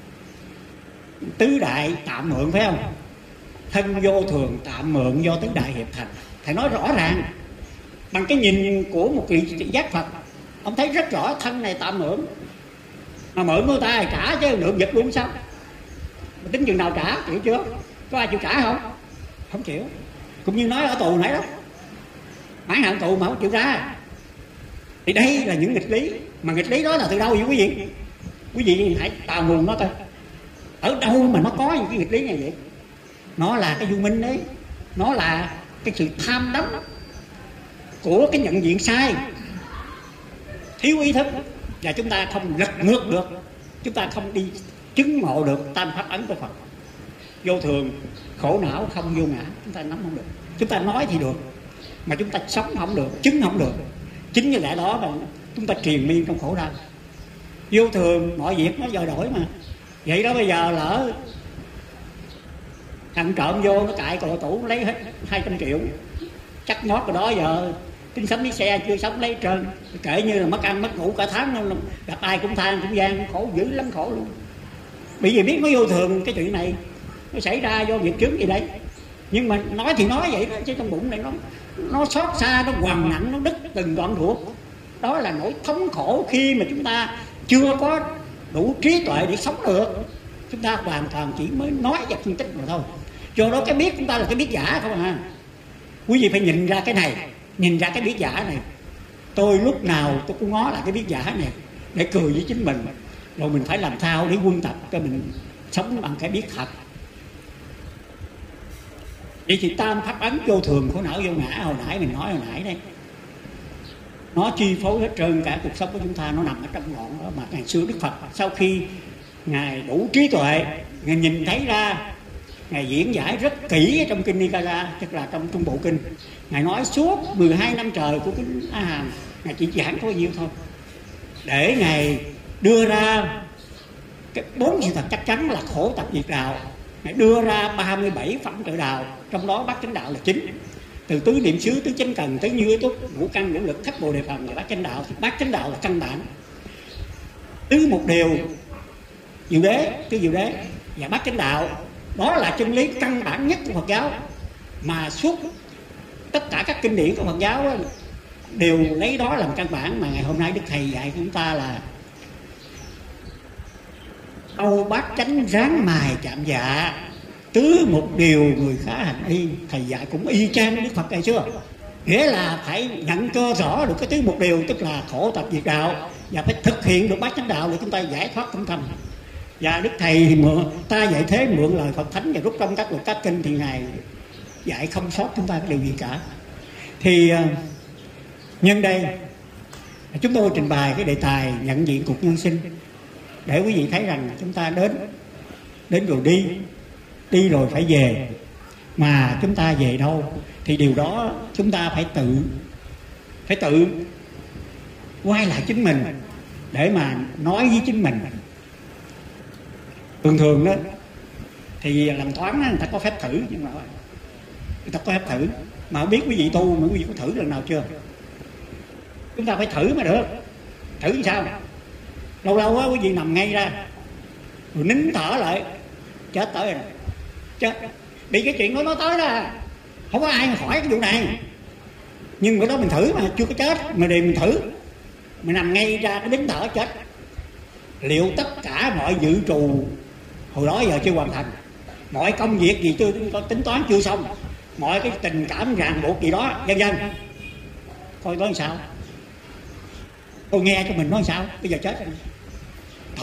tứ đại tạm mượn, phải không? Thân vô thường tạm mượn do tứ đại hiệp thành. Thầy nói rõ ràng bằng cái nhìn của một vị giác Phật, ông thấy rất rõ thân này tạm mượn. Mà mượn của ta trả chứ lượng vật luôn sao? Mà tính chừng nào trả, chịu chưa? Có ai chịu trả không? Không chịu. Cũng như nói ở tù nãy đó, mãn hạn tù mà không chịu ra. Thì đây là những nghịch lý. Mà nghịch lý đó là từ đâu vậy quý vị? Quý vị hãy tào nguồn nó coi. Ở đâu mà nó có những cái nghịch lý này vậy? Nó là cái vô minh đấy. Nó là cái sự tham đắm của cái nhận diện sai, thiếu ý thức. Và chúng ta không lật ngược được, chúng ta không đi chứng ngộ được tam pháp ấn của Phật. Vô thường, khổ não, không vô ngã, chúng ta nắm không được. Chúng ta nói thì được, mà chúng ta sống không được, chứng không được. Chính như lẽ đó mà chúng ta triền miên trong khổ đau. Vô thường, mọi việc nó dời đổi mà. Vậy đó bây giờ lỡ thằng trộm vô nó cạy cò tủ lấy hết hai trăm triệu, chắc ngót rồi đó, giờ tính sắm chiếc xe chưa sống lấy trơn. Kể như là mất ăn mất ngủ cả tháng luôn, gặp ai cũng than cũng gian, khổ dữ lắm, khổ luôn. Bởi vì biết nó vô thường cái chuyện này nó xảy ra do việc trước gì đấy. Nhưng mà nói thì nói vậy đó, chứ trong bụng này nó nó xót xa, nó quằn nặng, nó đứt từng đoạn ruột. Đó là nỗi thống khổ khi mà chúng ta chưa có đủ trí tuệ để sống được. Chúng ta hoàn toàn chỉ mới nói và phân tích mà thôi. Do đó cái biết chúng ta là cái biết giả không à. Quý vị phải nhìn ra cái này, nhìn ra cái biết giả này. Tôi lúc nào tôi cũng ngó lại cái biết giả này để cười với chính mình. Rồi mình phải làm sao để quân tập cho mình sống bằng cái biết thật. Vậy thì tam pháp ấn vô thường, khổ não, vô ngã hồi nãy mình nói hồi nãy đây, nó chi phối hết trơn cả cuộc sống của chúng ta. Nó nằm ở trong ngọn đó mà ngày xưa Đức Phật sau khi Ngài đủ trí tuệ, Ngài nhìn thấy ra, Ngài diễn giải rất kỹ ở trong Kinh Nikaya, tức là trong Trung Bộ Kinh. Ngài nói suốt mười hai năm trời của Kinh A Hàm, Ngài chỉ giảng có nhiêu thôi, để Ngài đưa ra cái bốn sự thật chắc chắn là khổ tập diệt đạo. Ngài đưa ra ba mươi bảy phẩm trợ đạo, trong đó bát chánh đạo là chính. Từ tứ niệm xứ, tứ chánh cần, tới như ý túc, ngũ căn, ngũ lực, thất bồ đề phần và bát chánh đạo. Thì bát chánh đạo là căn bản. Tứ một điều diệu đế, tứ diệu đế và bát chánh đạo, đó là chân lý căn bản nhất của Phật giáo. Mà suốt tất cả các kinh điển của Phật giáo đó, đều lấy đó làm căn bản. Mà ngày hôm nay Đức Thầy dạy chúng ta là câu bát chánh ráng mài chạm dạ, tứ một điều người khá hành y. Thầy dạy cũng y chang Đức Phật ngày xưa, nghĩa là phải nhận cơ rõ được cái tứ một điều, tức là khổ tập diệt đạo, và phải thực hiện được bát chánh đạo để chúng ta giải thoát tâm tâm. Và Đức Thầy thì mượn, ta dạy thế mượn lời Phật Thánh và rút trong các luật các kinh, thì Ngài dạy không sót chúng ta cái điều gì cả. Thì nhân đây chúng tôi trình bày cái đề tài nhận diện cuộc nhân sinh, để quý vị thấy rằng chúng ta đến đến rồi đi, đi rồi phải về. Mà chúng ta về đâu thì điều đó chúng ta phải tự phải tự quay lại chính mình để mà nói với chính mình. Thường thường đó thì làm toán đó, người ta có phép thử, nhưng mà người ta có phép thử mà không biết quý vị tu mà quý vị có thử lần nào chưa? Chúng ta phải thử mới được. Thử làm sao? Lâu lâu á quý vị nằm ngay ra rồi nín thở lại, chết tới rồi, chết. Bị cái chuyện đó nó tới đó, không có ai mà hỏi cái vụ này. Nhưng bữa đó mình thử mà chưa có chết, mà đề mình thử, mình nằm ngay ra cái nín thở chết. Liệu tất cả mọi dự trù hồi đó giờ chưa hoàn thành, mọi công việc gì chưa có tính toán chưa xong, mọi cái tình cảm ràng buộc gì đó vân vân, coi nói sao, tôi nghe cho mình nói sao, bây giờ chết rồi.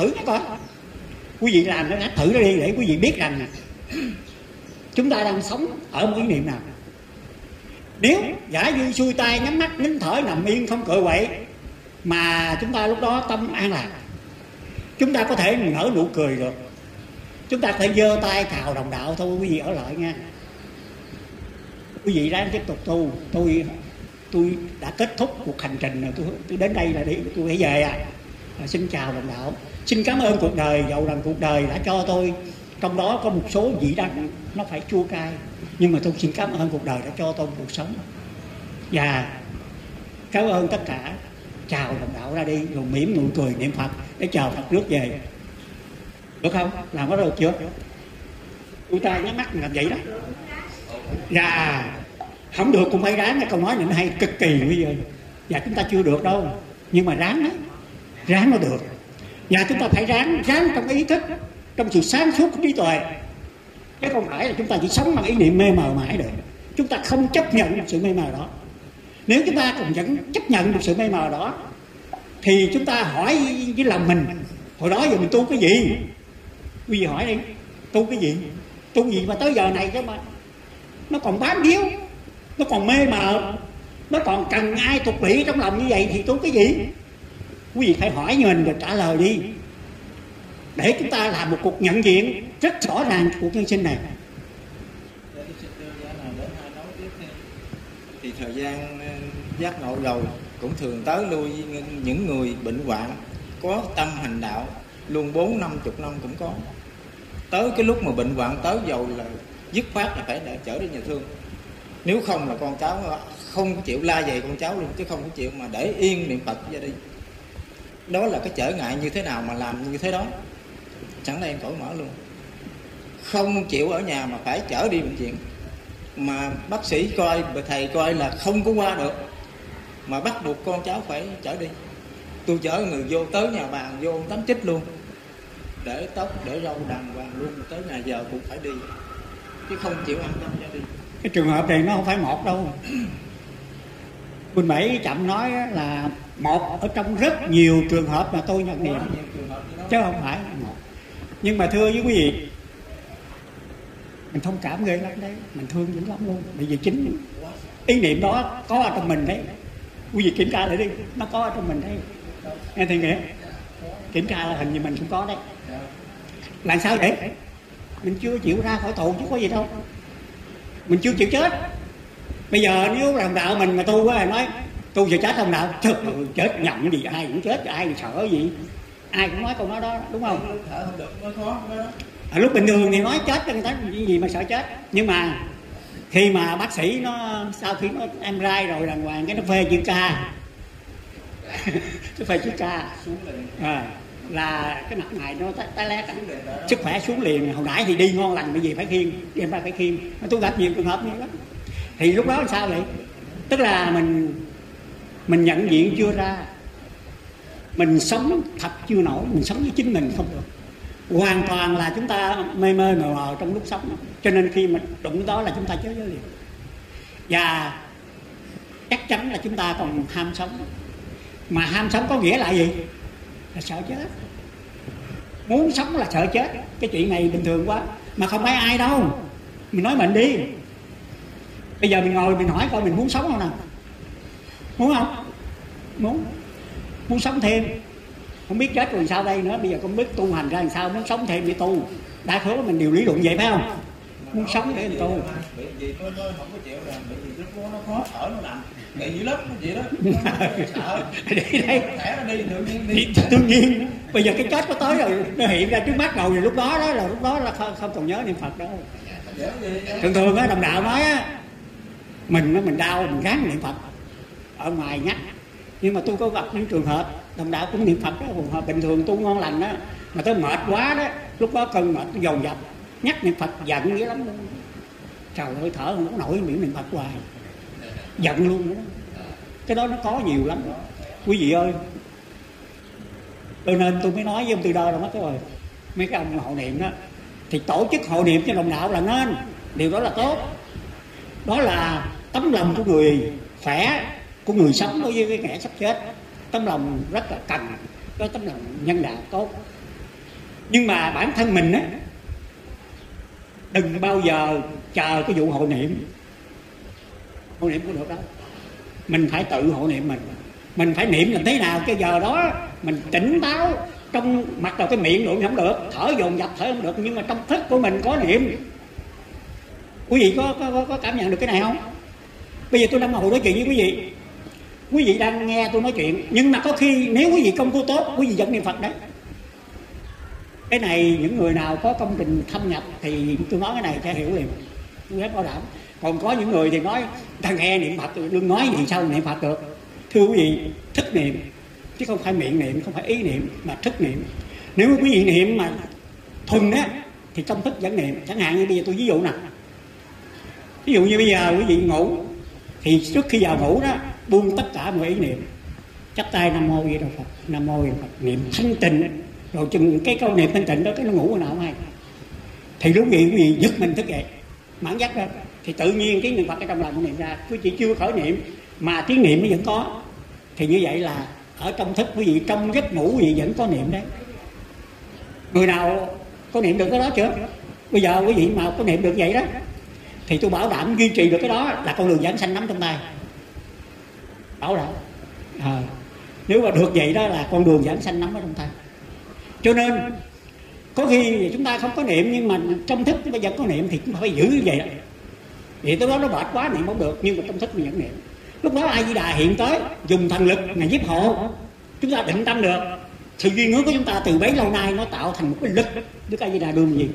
thử nó coi, quý vị làm nó thử nó đi để quý vị biết rằng chúng ta đang sống ở một ý niệm nào. Nếu giả dư xuôi tay nhắm mắt nín thở nằm yên không cựa quậy mà chúng ta lúc đó tâm an lạc, chúng ta có thể nở nụ cười được, chúng ta có thể giơ tay chào đồng đạo thôi. Quý vị ở lại nha, quý vị ráng tiếp tục tu. Tôi tôi đã kết thúc cuộc hành trình rồi, tôi, tôi đến đây là đi, tôi phải về à. À, xin chào đồng đạo, xin cảm ơn cuộc đời, dầu rằng cuộc đời đã cho tôi trong đó có một số vị đắng nó phải chua cay, nhưng mà tôi xin cảm ơn cuộc đời đã cho tôi một cuộc sống, và cảm ơn tất cả. Chào đồng đạo ra đi rồi mỉm nụ cười niệm Phật để chờ Phật rước về, được không? Làm có được chưa? Tôi ta nhắm mắt làm vậy đó. Và không được cũng phải ráng. Cái câu nói này nó hay cực kỳ bây giờ. Và chúng ta chưa được đâu, nhưng mà ráng đó, ráng nó được. Và chúng ta phải ráng, ráng trong ý thức, trong sự sáng suốt của trí tuệ, chứ không phải là chúng ta chỉ sống bằng ý niệm mê mờ mãi được. Chúng ta không chấp nhận được sự mê mờ đó. Nếu chúng ta còn vẫn chấp nhận được sự mê mờ đó thì chúng ta hỏi với lòng mình, hồi đó giờ mình tu cái gì? Quý vị hỏi đi, tu cái gì? Tu gì mà tới giờ này chứ mà nó còn bám víu, nó còn mê mờ, nó còn cần ai thuộc bị trong lòng như vậy thì tu cái gì? Quý vị phải hỏi mình rồi trả lời đi, để chúng ta làm một cuộc nhận diện rất rõ ràng cuộc nhân sinh này. Thì thời gian giác ngộ rồi cũng thường tới lui những người bệnh hoạn có tâm hành đạo luôn bốn năm chục năm cũng có. Tới cái lúc mà bệnh hoạn tới dầu là dứt khoát là phải để chở đi nhà thương, nếu không là con cháu không có chịu la về con cháu luôn, chứ không có chịu mà để yên niệm Phật ra đi. Đó là cái trở ngại như thế nào mà làm như thế đó, chẳng lẽ em cởi mở luôn, không chịu ở nhà mà phải chở đi bệnh viện, mà bác sĩ coi, thầy coi là không có qua được mà bắt buộc con cháu phải chở đi. Tôi chở người vô tới nhà bàn vô tắm chích luôn, để tóc để râu đàng hoàng luôn, tới nhà giờ cũng phải đi, chứ không chịu ăn tâm ra đi. Cái trường hợp này nó không phải một đâu. Quỳnh Bảy chậm nói là một ở trong rất nhiều trường hợp mà tôi nhận niệm, chứ không phải một. Nhưng mà thưa với quý vị, mình thông cảm ghê lắm đấy, mình thương dữ lắm luôn. Bởi vì chính ý niệm đó có ở trong mình đấy. Quý vị kiểm tra lại đi, nó có ở trong mình đấy. Nghe thầy Nghĩa, kiểm tra là hình như mình cũng có đấy. Làm sao vậy? Mình chưa chịu ra khỏi tù chứ có gì đâu. Mình chưa chịu chết. Bây giờ nếu làm đạo mình mà tu quá nói tu giờ chết không đạo, trời ơi, chết nhầm gì, ai cũng chết, ai cũng sợ gì, ai cũng nói câu nói đó, đúng không? Ở lúc bình thường thì nói chết cho người ta gì mà sợ chết, nhưng mà khi mà bác sĩ nó sau khi nó em rai rồi đàng hoàng cái nó phê chữ ca nó phê chữ ca à, là cái mặt này nó tái lét, sức khỏe xuống liền. Hồi nãy thì đi ngon lành, bây giờ phải khiêng, em phải phải khiêng. Tôi gặp nhiều trường hợp như đó. Thì lúc đó làm sao vậy? Tức là mình mình nhận diện chưa ra, mình sống thật chưa nổi, mình sống với chính mình không được. Hoàn toàn là chúng ta mê mê mờ mờ trong lúc sống, cho nên khi mình đụng đó là chúng ta chết liền. Và chắc chắn là chúng ta còn ham sống, mà ham sống có nghĩa là gì? Là sợ chết. Muốn sống là sợ chết. Cái chuyện này bình thường quá, mà không phải ai đâu. Mình nói mình đi. Bây giờ mình ngồi mình hỏi coi mình muốn sống không nào? Muốn không? Muốn. Muốn sống thêm. Không biết chết rồi sao đây nữa. Bây giờ không biết tu hành ra làm sao, muốn sống thêm để tu. Đa số mình đều lý luận vậy phải không? Muốn sống để mình tu. Bởi vì tôi tôi không có chịu là bởi vì nó nó khó thở nó nằm. Bị dữ lắm vậy đó. Sợ. Đi đây. Khỏe nó đi tự nhiên đi. Tự nhiên. Bây giờ cái chết có tới rồi, nó hiện ra trước mắt rồi, rồi lúc đó đó là lúc đó là không, không còn nhớ niệm Phật đâu. Thường thường á đồng đạo nói á, mình nó mình đau mình gắng niệm Phật, ở ngoài nhắc. Nhưng mà tôi có gặp những trường hợp đồng đạo cũng niệm Phật đó, trường hợp bình thường tu ngon lành đó, mà tôi mệt quá đó, lúc đó cơn mệt tôi dồn dập nhắc niệm Phật giận dữ lắm luôn. Trời ơi, thở không có nổi, miệng niệm Phật hoài, giận luôn đó. Cái đó nó có nhiều lắm quý vị ơi. Cho nên tôi mới nói với ông Từ Đơ là mất rồi, mấy cái ông hộ niệm đó thì tổ chức hộ niệm cho đồng đạo là nên, điều đó là tốt. Đó là tấm lòng của người khỏe, của người sống đối với cái kẻ sắp chết. Tấm lòng rất là cần, có tấm lòng nhân đạo tốt. Nhưng mà bản thân mình á, đừng bao giờ chờ cái vụ hộ niệm. Hộ niệm không được đâu. Mình phải tự hộ niệm mình. Mình phải niệm làm thế nào cái giờ đó mình tỉnh táo. Trong mặt đầu cái miệng niệm không được, thở dồn dập thở không được, nhưng mà trong thức của mình có niệm. Quý vị có, có, có cảm nhận được cái này không? Bây giờ tôi đang ngồi nói chuyện với quý vị, quý vị đang nghe tôi nói chuyện, nhưng mà có khi nếu quý vị công phu tốt, quý vị vẫn niệm Phật đấy. Cái này những người nào có công trình thâm nhập thì tôi nói cái này sẽ hiểu liền, tôi dám bảo đảm. Còn có những người thì nói ta nghe niệm Phật, đừng nói gì sao niệm Phật được. Thưa quý vị, thức niệm chứ không phải miệng niệm, không phải ý niệm mà thức niệm. Nếu quý vị niệm mà thuần á thì trong thức vẫn niệm. Chẳng hạn như bây giờ tôi ví dụ nè, ví dụ như bây giờ quý vị ngủ thì trước khi vào ngủ đó buông tất cả mọi ý niệm, chắp tay Nam Mô Di Đà Phật, Nam Mô Di Đà Phật, niệm thanh tịnh. Rồi chừng cái câu niệm thanh tịnh đó cái nó ngủ nào không hay, thì lúc gì quý vị giật mình thức dậy mãn giác ra thì tự nhiên cái niệm Phật ở trong lòng nó niệm ra. Quý vị chưa khởi niệm mà tiếng niệm nó vẫn có, thì như vậy là ở trong thức quý vị, trong giấc ngủ quý vị vẫn có niệm đấy. Người nào có niệm được cái đó chưa? Bây giờ quý vị mà có niệm được vậy đó thì tôi bảo đảm duy trì được cái đó là con đường giảng sanh nắm trong tay, bảo đảm. À, nếu mà được vậy đó là con đường giảng sanh nắm ở trong tay. Cho nên có khi chúng ta không có niệm nhưng mà trong thức bây giờ có niệm thì cũng phải giữ như vậy đó. Vậy tới đó nó mệt quá niệm không được, nhưng mà trong thức mình vẫn niệm. Lúc đó A Di Đà hiện tới dùng thần lực ngài giúp hộ chúng ta định tâm được. Sự duyên hướng của chúng ta từ bấy lâu nay nó tạo thành một cái lực Đức A Di Đà đưa gì,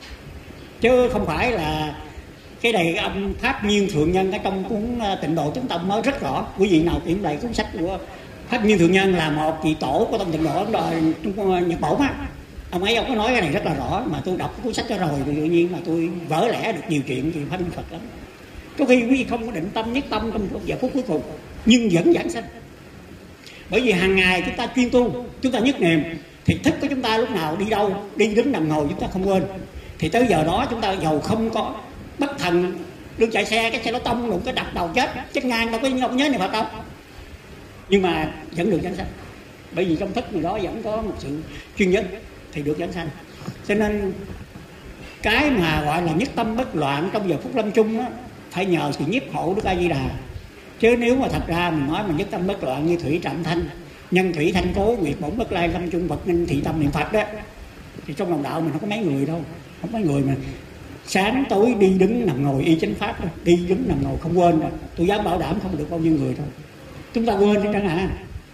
chứ không phải là cái này âm Pháp Nhiên Thượng Nhân ở trong cuốn Tịnh Độ Chánh Tâm nói rất rõ. Quý vị nào kiểm lại cuốn sách của Pháp Nhiên Thượng Nhân là một vị tổ của Tông Tịnh Độ đời Trung Nhật Bản á, ông ấy ông có nói cái này rất là rõ, mà tôi đọc cuốn sách đó rồi thì tự nhiên mà tôi vỡ lẽ được nhiều chuyện về Pháp Minh Phật lắm. Có khi quý vị không có định tâm nhất tâm trong giờ phút cuối cùng nhưng vẫn giảng sanh. Bởi vì hàng ngày chúng ta chuyên tu, chúng ta nhất niệm thì thức của chúng ta lúc nào đi đâu, đi đứng nằm ngồi chúng ta không quên. Thì tới giờ đó chúng ta giàu không có bất thần đương chạy xe, cái xe nó tông đụng cái đập đầu chết chết ngang, đâu có không nhớ niệm Phật đâu, nhưng mà vẫn được giảng sanh. Bởi vì trong thức người đó vẫn có một sự chuyên nhất thì được giảng sanh. Cho nên cái mà gọi là nhất tâm bất loạn trong giờ phút lâm chung đó, phải nhờ sự nhiếp hộ Đức A Di Đà. Chứ nếu mà thật ra mình nói mà nhất tâm bất loạn như thủy trạm thanh, nhân thủy thanh cố, nguyệt bổn bất lai, lâm chung Phật ninh thị tâm niệm Phật đó, thì trong lòng đạo mình không có mấy người đâu. Không mấy người mà sáng tối đi đứng nằm ngồi y chánh pháp đó, đi đứng nằm ngồi không quên đâu. Tôi dám bảo đảm không được bao nhiêu người đâu. Chúng ta quên chứ chẳng hạn,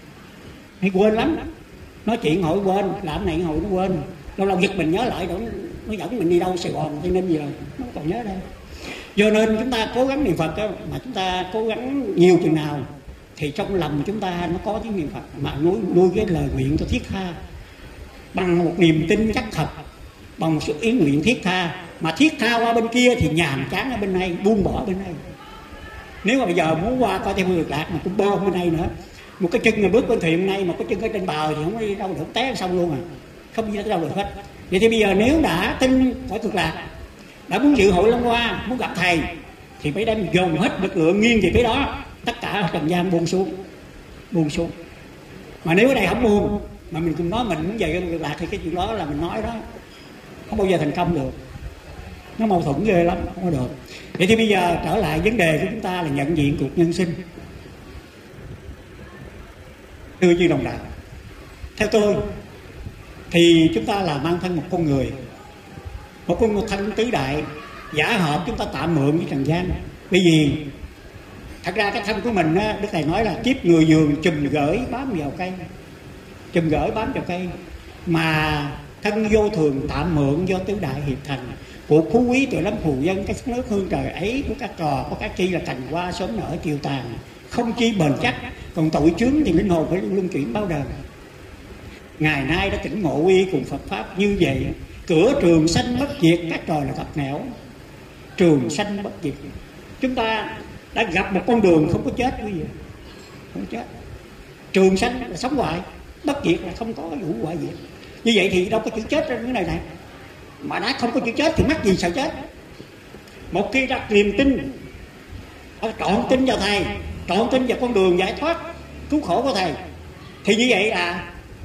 hay quên lắm. Nói chuyện hội quên, làm này hội nó quên. Lâu lâu giật mình nhớ lại đó, nó dẫn mình đi đâu Sài Gòn cho nên gì đâu, nó còn nhớ đây. Do nên chúng ta cố gắng niệm Phật đó, mà chúng ta cố gắng nhiều chừng nào thì trong lòng chúng ta nó có tiếng niệm Phật, mà nuôi, nuôi cái lời nguyện cho thiết tha bằng một niềm tin chắc thật, bằng một sự ý nguyện thiết tha. Mà thiết tha qua bên kia thì nhàm chán ở bên này, buông bỏ bên này. Nếu mà bây giờ muốn qua coi theo ngược lạc mà cũng bơ bên này nữa, một cái chân mà bước bên thuyền này mà có chân ở trên bờ thì không có đi đâu được, té xong luôn à, không đi đâu được hết. Vậy thì bây giờ nếu đã tin khỏi cực lạc, đã muốn dự hội Long Hoa, muốn gặp thầy thì phải đem dồn hết lực lượng nghiêng về phía đó, tất cả trần gian buông xuống, buông xuống. Mà nếu ở đây không buông mà mình cũng nói mình muốn về cực lạc thì cái chuyện đó là mình nói đó không bao giờ thành công được, nó mâu thuẫn ghê lắm, không có được. Vậy thì bây giờ trở lại vấn đề của chúng ta là nhận diện cuộc nhân sinh. Thưa như đồng đạo, theo tôi thì chúng ta là mang thân một con người, một con thân tứ đại, giả hợp chúng ta tạm mượn với trần gian. Bởi vì thật ra cái thân của mình á, Đức Thầy nói là kiếp người giường chùm gửi bám vào cây, chùm gửi bám vào cây, mà thân vô thường tạm mượn do tứ đại hiệp thành. Cuộc phú quý từ lắm phù dân, cái nước hương trời ấy của các trò có các chi là cành hoa sớm nở chiều tàn, không chi bền chắc, còn tội chướng thì linh hồn phải luân chuyển bao đời. Ngày nay đã tỉnh ngộ uy cùng Phật pháp như vậy, cửa trường sanh bất diệt, các trò là thập nẻo, trường sanh bất diệt. Chúng ta đã gặp một con đường không có chết quý vị, không có chết. Trường sanh là sống hoài, bất diệt là không có vũ hoại diệt. Như vậy thì đâu có chữ chết trong cái này này. Mà đã không có chữ chết thì mắc gì sợ chết. Một khi đặt niềm tin, trọn tin vào thầy, trọn tin vào con đường giải thoát cứu khổ của thầy, thì như vậy là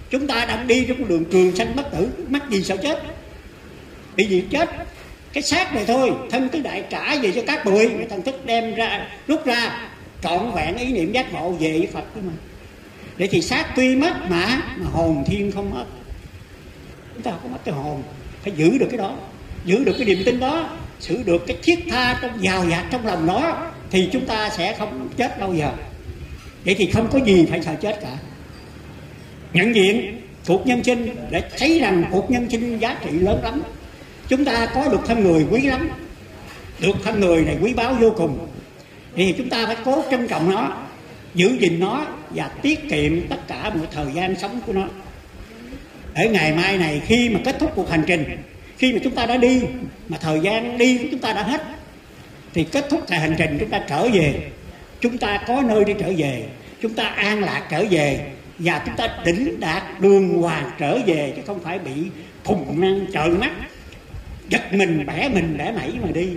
Chúng ta đang đi trong con đường trường sanh bất tử, mắc gì sợ chết? Bị gì chết? Cái xác này thôi, thân cái đại trả về cho các bụi, người thần thức đem ra, rút ra trọn vẹn ý niệm giác ngộ về với Phật của mình. Để thì xác tuy mất mà mà hồn thiên không mất. Chúng ta không mất cái hồn, phải giữ được cái đó, giữ được cái niềm tin đó, giữ được cái thiết tha trong giàu dạt trong lòng đó, thì chúng ta sẽ không chết bao giờ. Vậy thì không có gì phải sợ chết cả. Nhận diện cuộc nhân sinh để thấy rằng cuộc nhân sinh giá trị lớn lắm. Chúng ta có được thân người quý lắm, được thân người này quý báu vô cùng, thì chúng ta phải cố trân trọng nó, giữ gìn nó và tiết kiệm tất cả mọi thời gian sống của nó. Ở ngày mai này, khi mà kết thúc cuộc hành trình, khi mà chúng ta đã đi mà thời gian đi của chúng ta đã hết, thì kết thúc thời hành trình chúng ta trở về, chúng ta có nơi đi trở về, chúng ta an lạc trở về, và chúng ta đỉnh đạt đường hoàng trở về, chứ không phải bị phùng năng trợn mắt, giật mình bẻ mình bẻ mẩy mà đi.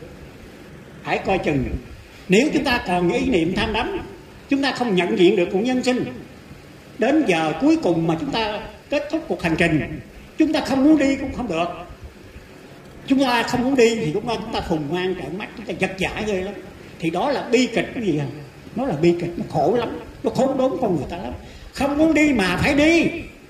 Hãy coi chừng, nếu chúng ta còn ý niệm tham đắm, chúng ta không nhận diện được cuộc nhân sinh, đến giờ cuối cùng mà chúng ta kết thúc cuộc hành trình, chúng ta không muốn đi cũng không được. Chúng ta không muốn đi thì lúc đó chúng ta phùng mang trợn mắt, chúng ta giật giả ghê lắm. Thì đó là bi kịch cái gì à? Nó là bi kịch, nó khổ lắm, nó khốn đốn con người ta lắm. Không muốn đi mà phải đi.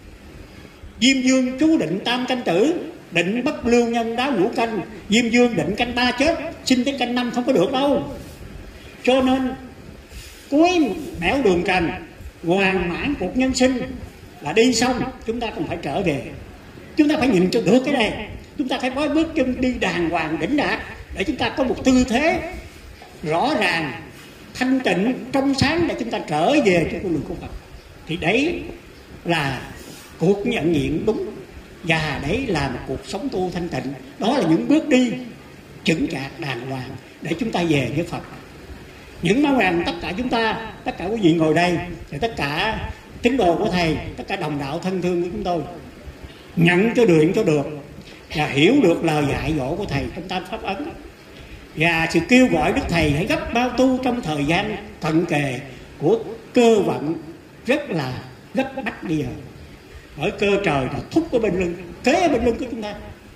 Diêm Dương chú định tam canh tử, định bất lương nhân đáo ngũ canh. Diêm Dương định canh ba chết, xin tới canh năm không có được đâu. Cho nên cuối nẻo đường cành, hoàn mãn cuộc nhân sinh là đi xong, chúng ta còn phải trở về. Chúng ta phải nhìn cho được cái này. Chúng ta phải có bước chân đi đàng hoàng đỉnh đạt, để chúng ta có một tư thế rõ ràng, thanh tịnh, trong sáng, để chúng ta trở về cho con đường của Phật. Thì đấy là cuộc nhận diện đúng, và đấy là một cuộc sống tu thanh tịnh. Đó là những bước đi chững chạc đàng hoàng để chúng ta về với Phật. Những mong rằng tất cả chúng ta, tất cả quý vị ngồi đây, và tất cả tín đồ của Thầy, tất cả đồng đạo thân thương của chúng tôi, nhận cho được, cho được và hiểu được lời dạy dỗ của Thầy trong Tam Pháp Ấn, và sự kêu gọi Đức Thầy hãy gấp bao tu trong thời gian cận kề của cơ vận rất là gấp bách bây giờ. Bởi cơ trời đã thúc ở bên lưng, kế ở bên lưng của chúng ta.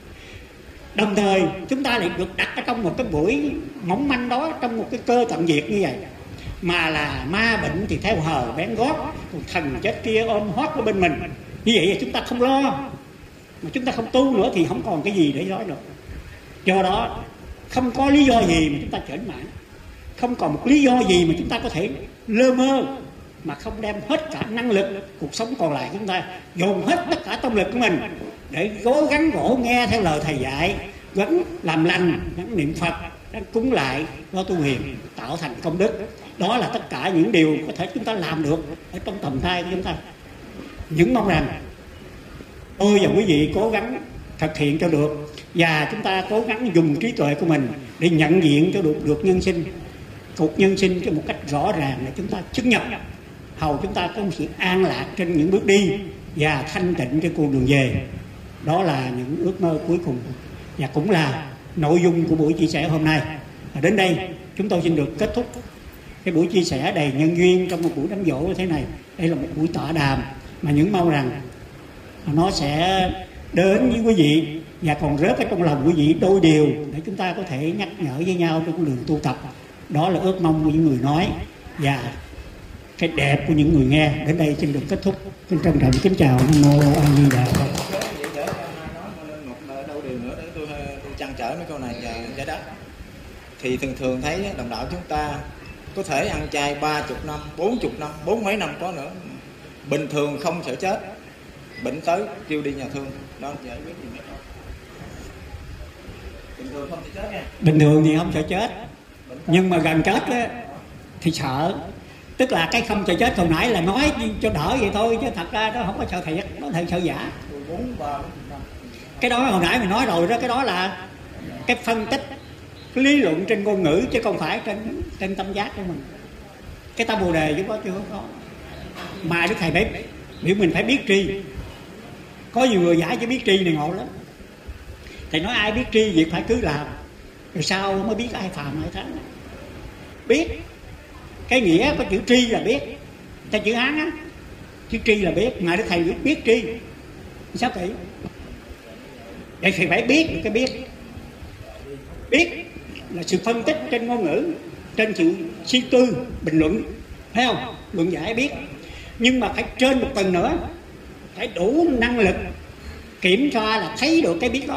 Đồng thời chúng ta lại được đặt ở trong một cái buổi mỏng manh đó, trong một cái cơ tận diệt như vậy, mà là ma bệnh thì theo hờ bén gót, còn thần chết kia ôm hót ở bên mình. Như vậy là chúng ta không lo, mà chúng ta không tu nữa thì không còn cái gì để nói được. Do đó không có lý do gì mà chúng ta chểnh mãn, không còn một lý do gì mà chúng ta có thể lơ mơ mà không đem hết cả năng lực cuộc sống còn lại của chúng ta, dồn hết tất cả tâm lực của mình để cố gắng gỗ nghe theo lời Thầy dạy, gắng làm lành, gắng niệm Phật, gắng cúng lại, lo tu hiền, tạo thành công đức. Đó là tất cả những điều có thể chúng ta làm được ở trong tầm tay của chúng ta. Những mong rằng tôi và quý vị cố gắng thực hiện cho được, và chúng ta cố gắng dùng trí tuệ của mình để nhận diện cho được được nhân sinh, cuộc nhân sinh cho một cách rõ ràng để chúng ta chứng nhập, hầu chúng ta có một sự an lạc trên những bước đi và thanh tịnh trên con đường về. Đó là những ước mơ cuối cùng và cũng là nội dung của buổi chia sẻ hôm nay. Và đến đây chúng tôi xin được kết thúc cái buổi chia sẻ đầy nhân duyên trong một buổi đám dỗ như thế này. Đây là một buổi tọa đàm mà những mong rằng nó sẽ đến với quý vị và còn rớt ở trong lòng quý vị đôi điều để chúng ta có thể nhắc nhở với nhau trong con đường tu tập. Đó là ước mong của những người nói và cái đẹp của những người nghe. Đến đây xin được kết thúc. Xin trân trọng kính chào. Nam mô A Di Đà Phật. Một đâu điều nữa để tôi, tôi trăn trở mấy câu này và giải đáp. Thì thường thường thấy đồng đạo chúng ta có thể ăn chay ba chục năm, bốn chục năm, bốn mấy năm có nữa, bình thường không sợ chết, bệnh tới kêu đi nhà thương. Đó giải quyết gì nữa. Bình thường không sợ chết nha. Bình thường thì không sợ chết, nhưng mà gần chết á, thì sợ. Tức là cái không sợ chết hồi nãy là nói cho đỡ vậy thôi, chứ thật ra nó không có sợ thiệt, nó thật sợ giả. Cái đó hồi nãy mình nói rồi đó, cái đó là cái phân tích, cái lý luận trên ngôn ngữ chứ không phải trên trên tâm giác của mình. Cái tâm bồ đề chứ có chưa có. Mà Đức Thầy biết, biểu mình phải biết tri. Có nhiều người giải chứ biết tri này ngộ lắm. Thầy nói ai biết tri việc phải cứ làm, rồi sau mới biết ai phàm ai thánh. Biết cái nghĩa có chữ tri là biết, theo chữ Hán á, Chứ tri là biết, mà Đức Thầy biết, biết tri sao kỹ? Vậy thì phải biết cái biết. Biết là sự phân tích trên ngôn ngữ, trên sự suy tư, bình luận, thấy không? Luận giải biết. Nhưng mà phải trên một tầng nữa, phải đủ năng lực kiểm tra là thấy được cái biết đó.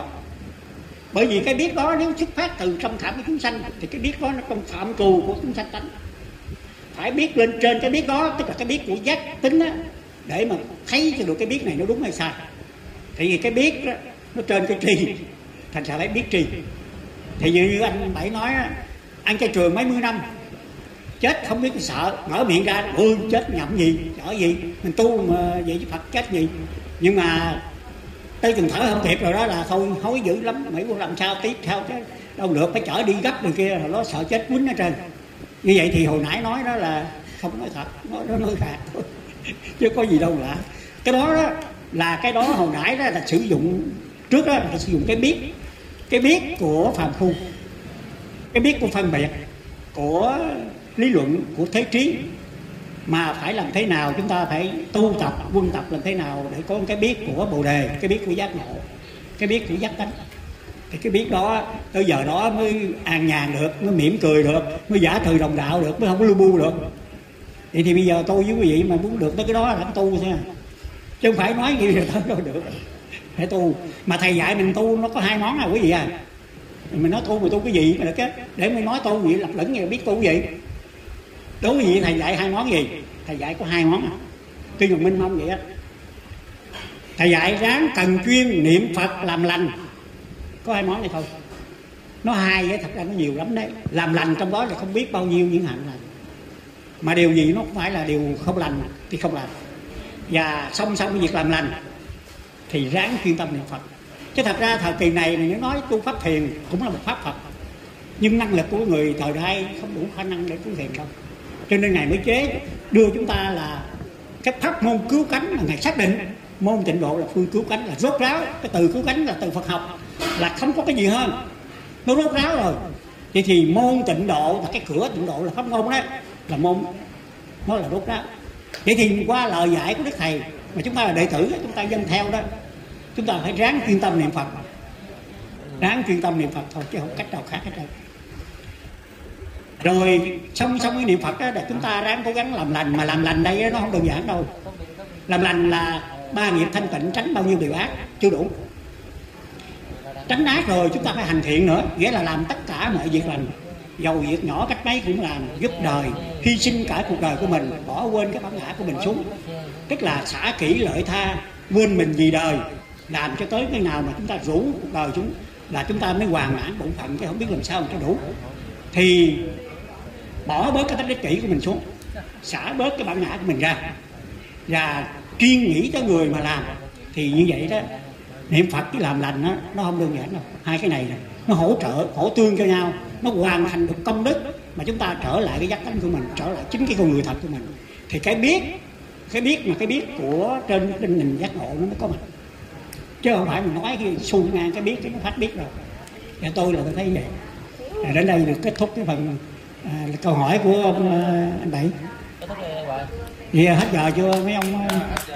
Bởi vì cái biết đó nếu xuất phát từ trong thẳm của chúng sanh thì cái biết đó nó trong phạm trù của chúng sanh tánh. Phải biết lên trên cái biết đó, tức là cái biết của giác tính á, để mà thấy cho được cái biết này nó đúng hay sai. Thì vì cái biết đó, nó trên cái tri, thành ra phải biết tri. Thì như anh Bảy nói á, anh trai trường mấy mươi năm chết không biết sợ, mở miệng ra ôi chết nhậm gì sợ gì, mình tu mà vậy chứ Phật chết gì. Nhưng mà tới chừng thở không kịp rồi đó là thôi hối dữ lắm, Mỹ quân làm sao tiếp theo chứ đâu được, phải chở đi gấp đường kia, rồi nó sợ chết quýnh ở trên. Như vậy thì hồi nãy nói đó là không nói thật, nói nó nói gạt thôi chứ có gì đâu lạ. Cái đó, đó là cái đó hồi nãy đó là sử dụng trước đó là sử dụng cái biết, cái biết của phàm phu, cái biết của phân biệt, của lý luận, của thế trí. Mà phải làm thế nào, chúng ta phải tu tập, quân tập làm thế nào để có cái biết của Bồ Đề, cái biết của giác ngộ, cái biết của giác tánh. Thì cái biết đó tới giờ đó mới an nhàn được, mới mỉm cười được, mới giả từ đồng đạo được, mới không có lu bu được. Thì, thì bây giờ tôi với quý vị mà muốn được tới cái đó là phải tu thôi, chứ không phải nói gì rồi thôi được. Phải tu. Mà thầy dạy mình tu nó có hai món à quý vị à. Mình nói tu mà tu cái gì mà được á, để mình nói tu vậy lập lẫn như biết tu cái gì. Đối với vị thầy dạy hai món gì? Thầy dạy có hai món à. Tuy Nhật Minh mong vậy á. Thầy dạy ráng cần chuyên niệm Phật làm lành. Có hai món này thôi. Nó hai vậy, thật ra nó nhiều lắm đấy. Làm lành trong đó là không biết bao nhiêu những hạnh lành. Mà điều gì nó không phải là điều không lành thì không làm. Và song song với việc làm lành thì ráng chuyên tâm niệm Phật. Chứ thật ra thời kỳ này mình nói tu pháp thiền cũng là một pháp Phật, nhưng năng lực của người thời đại không đủ khả năng để tu thiền đâu. Cho nên Ngài mới chế đưa chúng ta là cái pháp môn cứu cánh mà Ngài xác định. Môn tịnh độ là phương cứu cánh, là rốt ráo. Cái từ cứu cánh là từ Phật học, là không có cái gì hơn, nó rốt ráo rồi. Vậy thì môn tịnh độ là cái cửa tịnh độ là pháp môn đó, là môn nó là rốt ráo. Vậy thì qua lời dạy của Đức Thầy mà chúng ta là đệ tử, chúng ta dân theo đó, chúng ta phải ráng chuyên tâm niệm Phật, ráng chuyên tâm niệm Phật thôi, chứ không cách nào khác hết đâu. Rồi song song với niệm Phật đó là chúng ta ráng cố gắng làm lành. Mà làm lành đây nó không đơn giản đâu. Làm lành là ba nghiệp thanh tịnh, tránh bao nhiêu điều ác chưa đủ. Tránh ác rồi chúng ta phải hành thiện nữa, nghĩa là làm tất cả mọi việc lành, dầu việc nhỏ cách mấy cũng làm, giúp đời, hy sinh cả cuộc đời của mình, bỏ quên cái bản ngã của mình xuống. Tức là xả kỹ lợi tha, quên mình vì đời, làm cho tới cái nào mà chúng ta rủ cuộc đời chúng là chúng ta mới hoàn mãn bổn phận, chứ không biết làm sao mà cho đủ. Thì bỏ bớt cái tánh ích kỷ của mình xuống, xả bớt cái bản ngã của mình ra, và chuyên nghĩ tới người mà làm. Thì như vậy đó, niệm Phật với làm lành đó, nó không đơn giản đâu. Hai cái này này nó hỗ trợ, hỗ tương cho nhau, nó hoàn thành được công đức mà chúng ta trở lại cái giác tánh của mình, trở lại chính cái con người thật của mình. Thì cái biết, cái biết mà cái biết của trên trên nền giác ngộ nó mới có mặt, chứ không phải mình nói cái xu ngang cái biết cái nó phát biết rồi. Và tôi là tôi thấy vậy. À, đến đây được kết thúc cái phần à, câu hỏi của ông à, anh Bảy. Kết thúc đi bạn. Vậy hết giờ chưa mấy ông?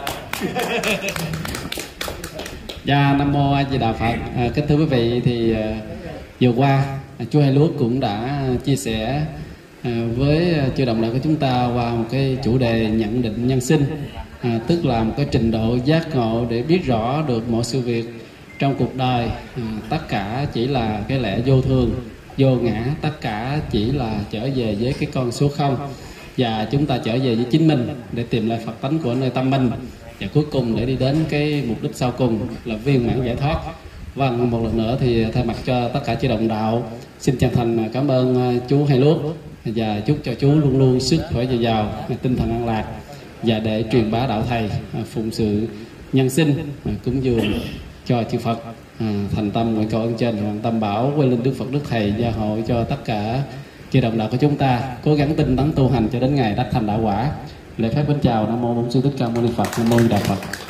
Dạ, Nam Mô A Di Đà Phật. À, kính thưa quý vị, thì à, vừa qua à, chú Hai Luốc cũng đã chia sẻ à, với chư đồng đạo của chúng ta qua một cái chủ đề nhận định nhân sinh, à, tức là một cái trình độ giác ngộ để biết rõ được mọi sự việc trong cuộc đời, à, tất cả chỉ là cái lẽ vô thường, vô ngã, tất cả chỉ là trở về với cái con số không, và chúng ta trở về với chính mình để tìm lại Phật tánh của nơi tâm mình, và cuối cùng để đi đến cái mục đích sau cùng là viên mãn giải thoát. Vâng, một lần nữa thì thay mặt cho tất cả chư đồng đạo xin chân thành cảm ơn chú Hai Luốc, và chúc cho chú luôn luôn sức khỏe dồi dào, tinh thần an lạc, và để truyền bá đạo thầy, phụng sự nhân sinh, cúng dường cho chư Phật. À, thành tâm nguyện cầu ơn trên Hoàng Tam Bảo, quê linh Đức Phật Đức Thầy gia hộ cho tất cả chư đồng đạo của chúng ta cố gắng tinh tấn tu hành cho đến ngày đắc thành đạo quả. Lễ phép kính chào. Nam mô Bổn Sư Thích Ca Mâu Ni Phật. Nam mô Di Đà Phật.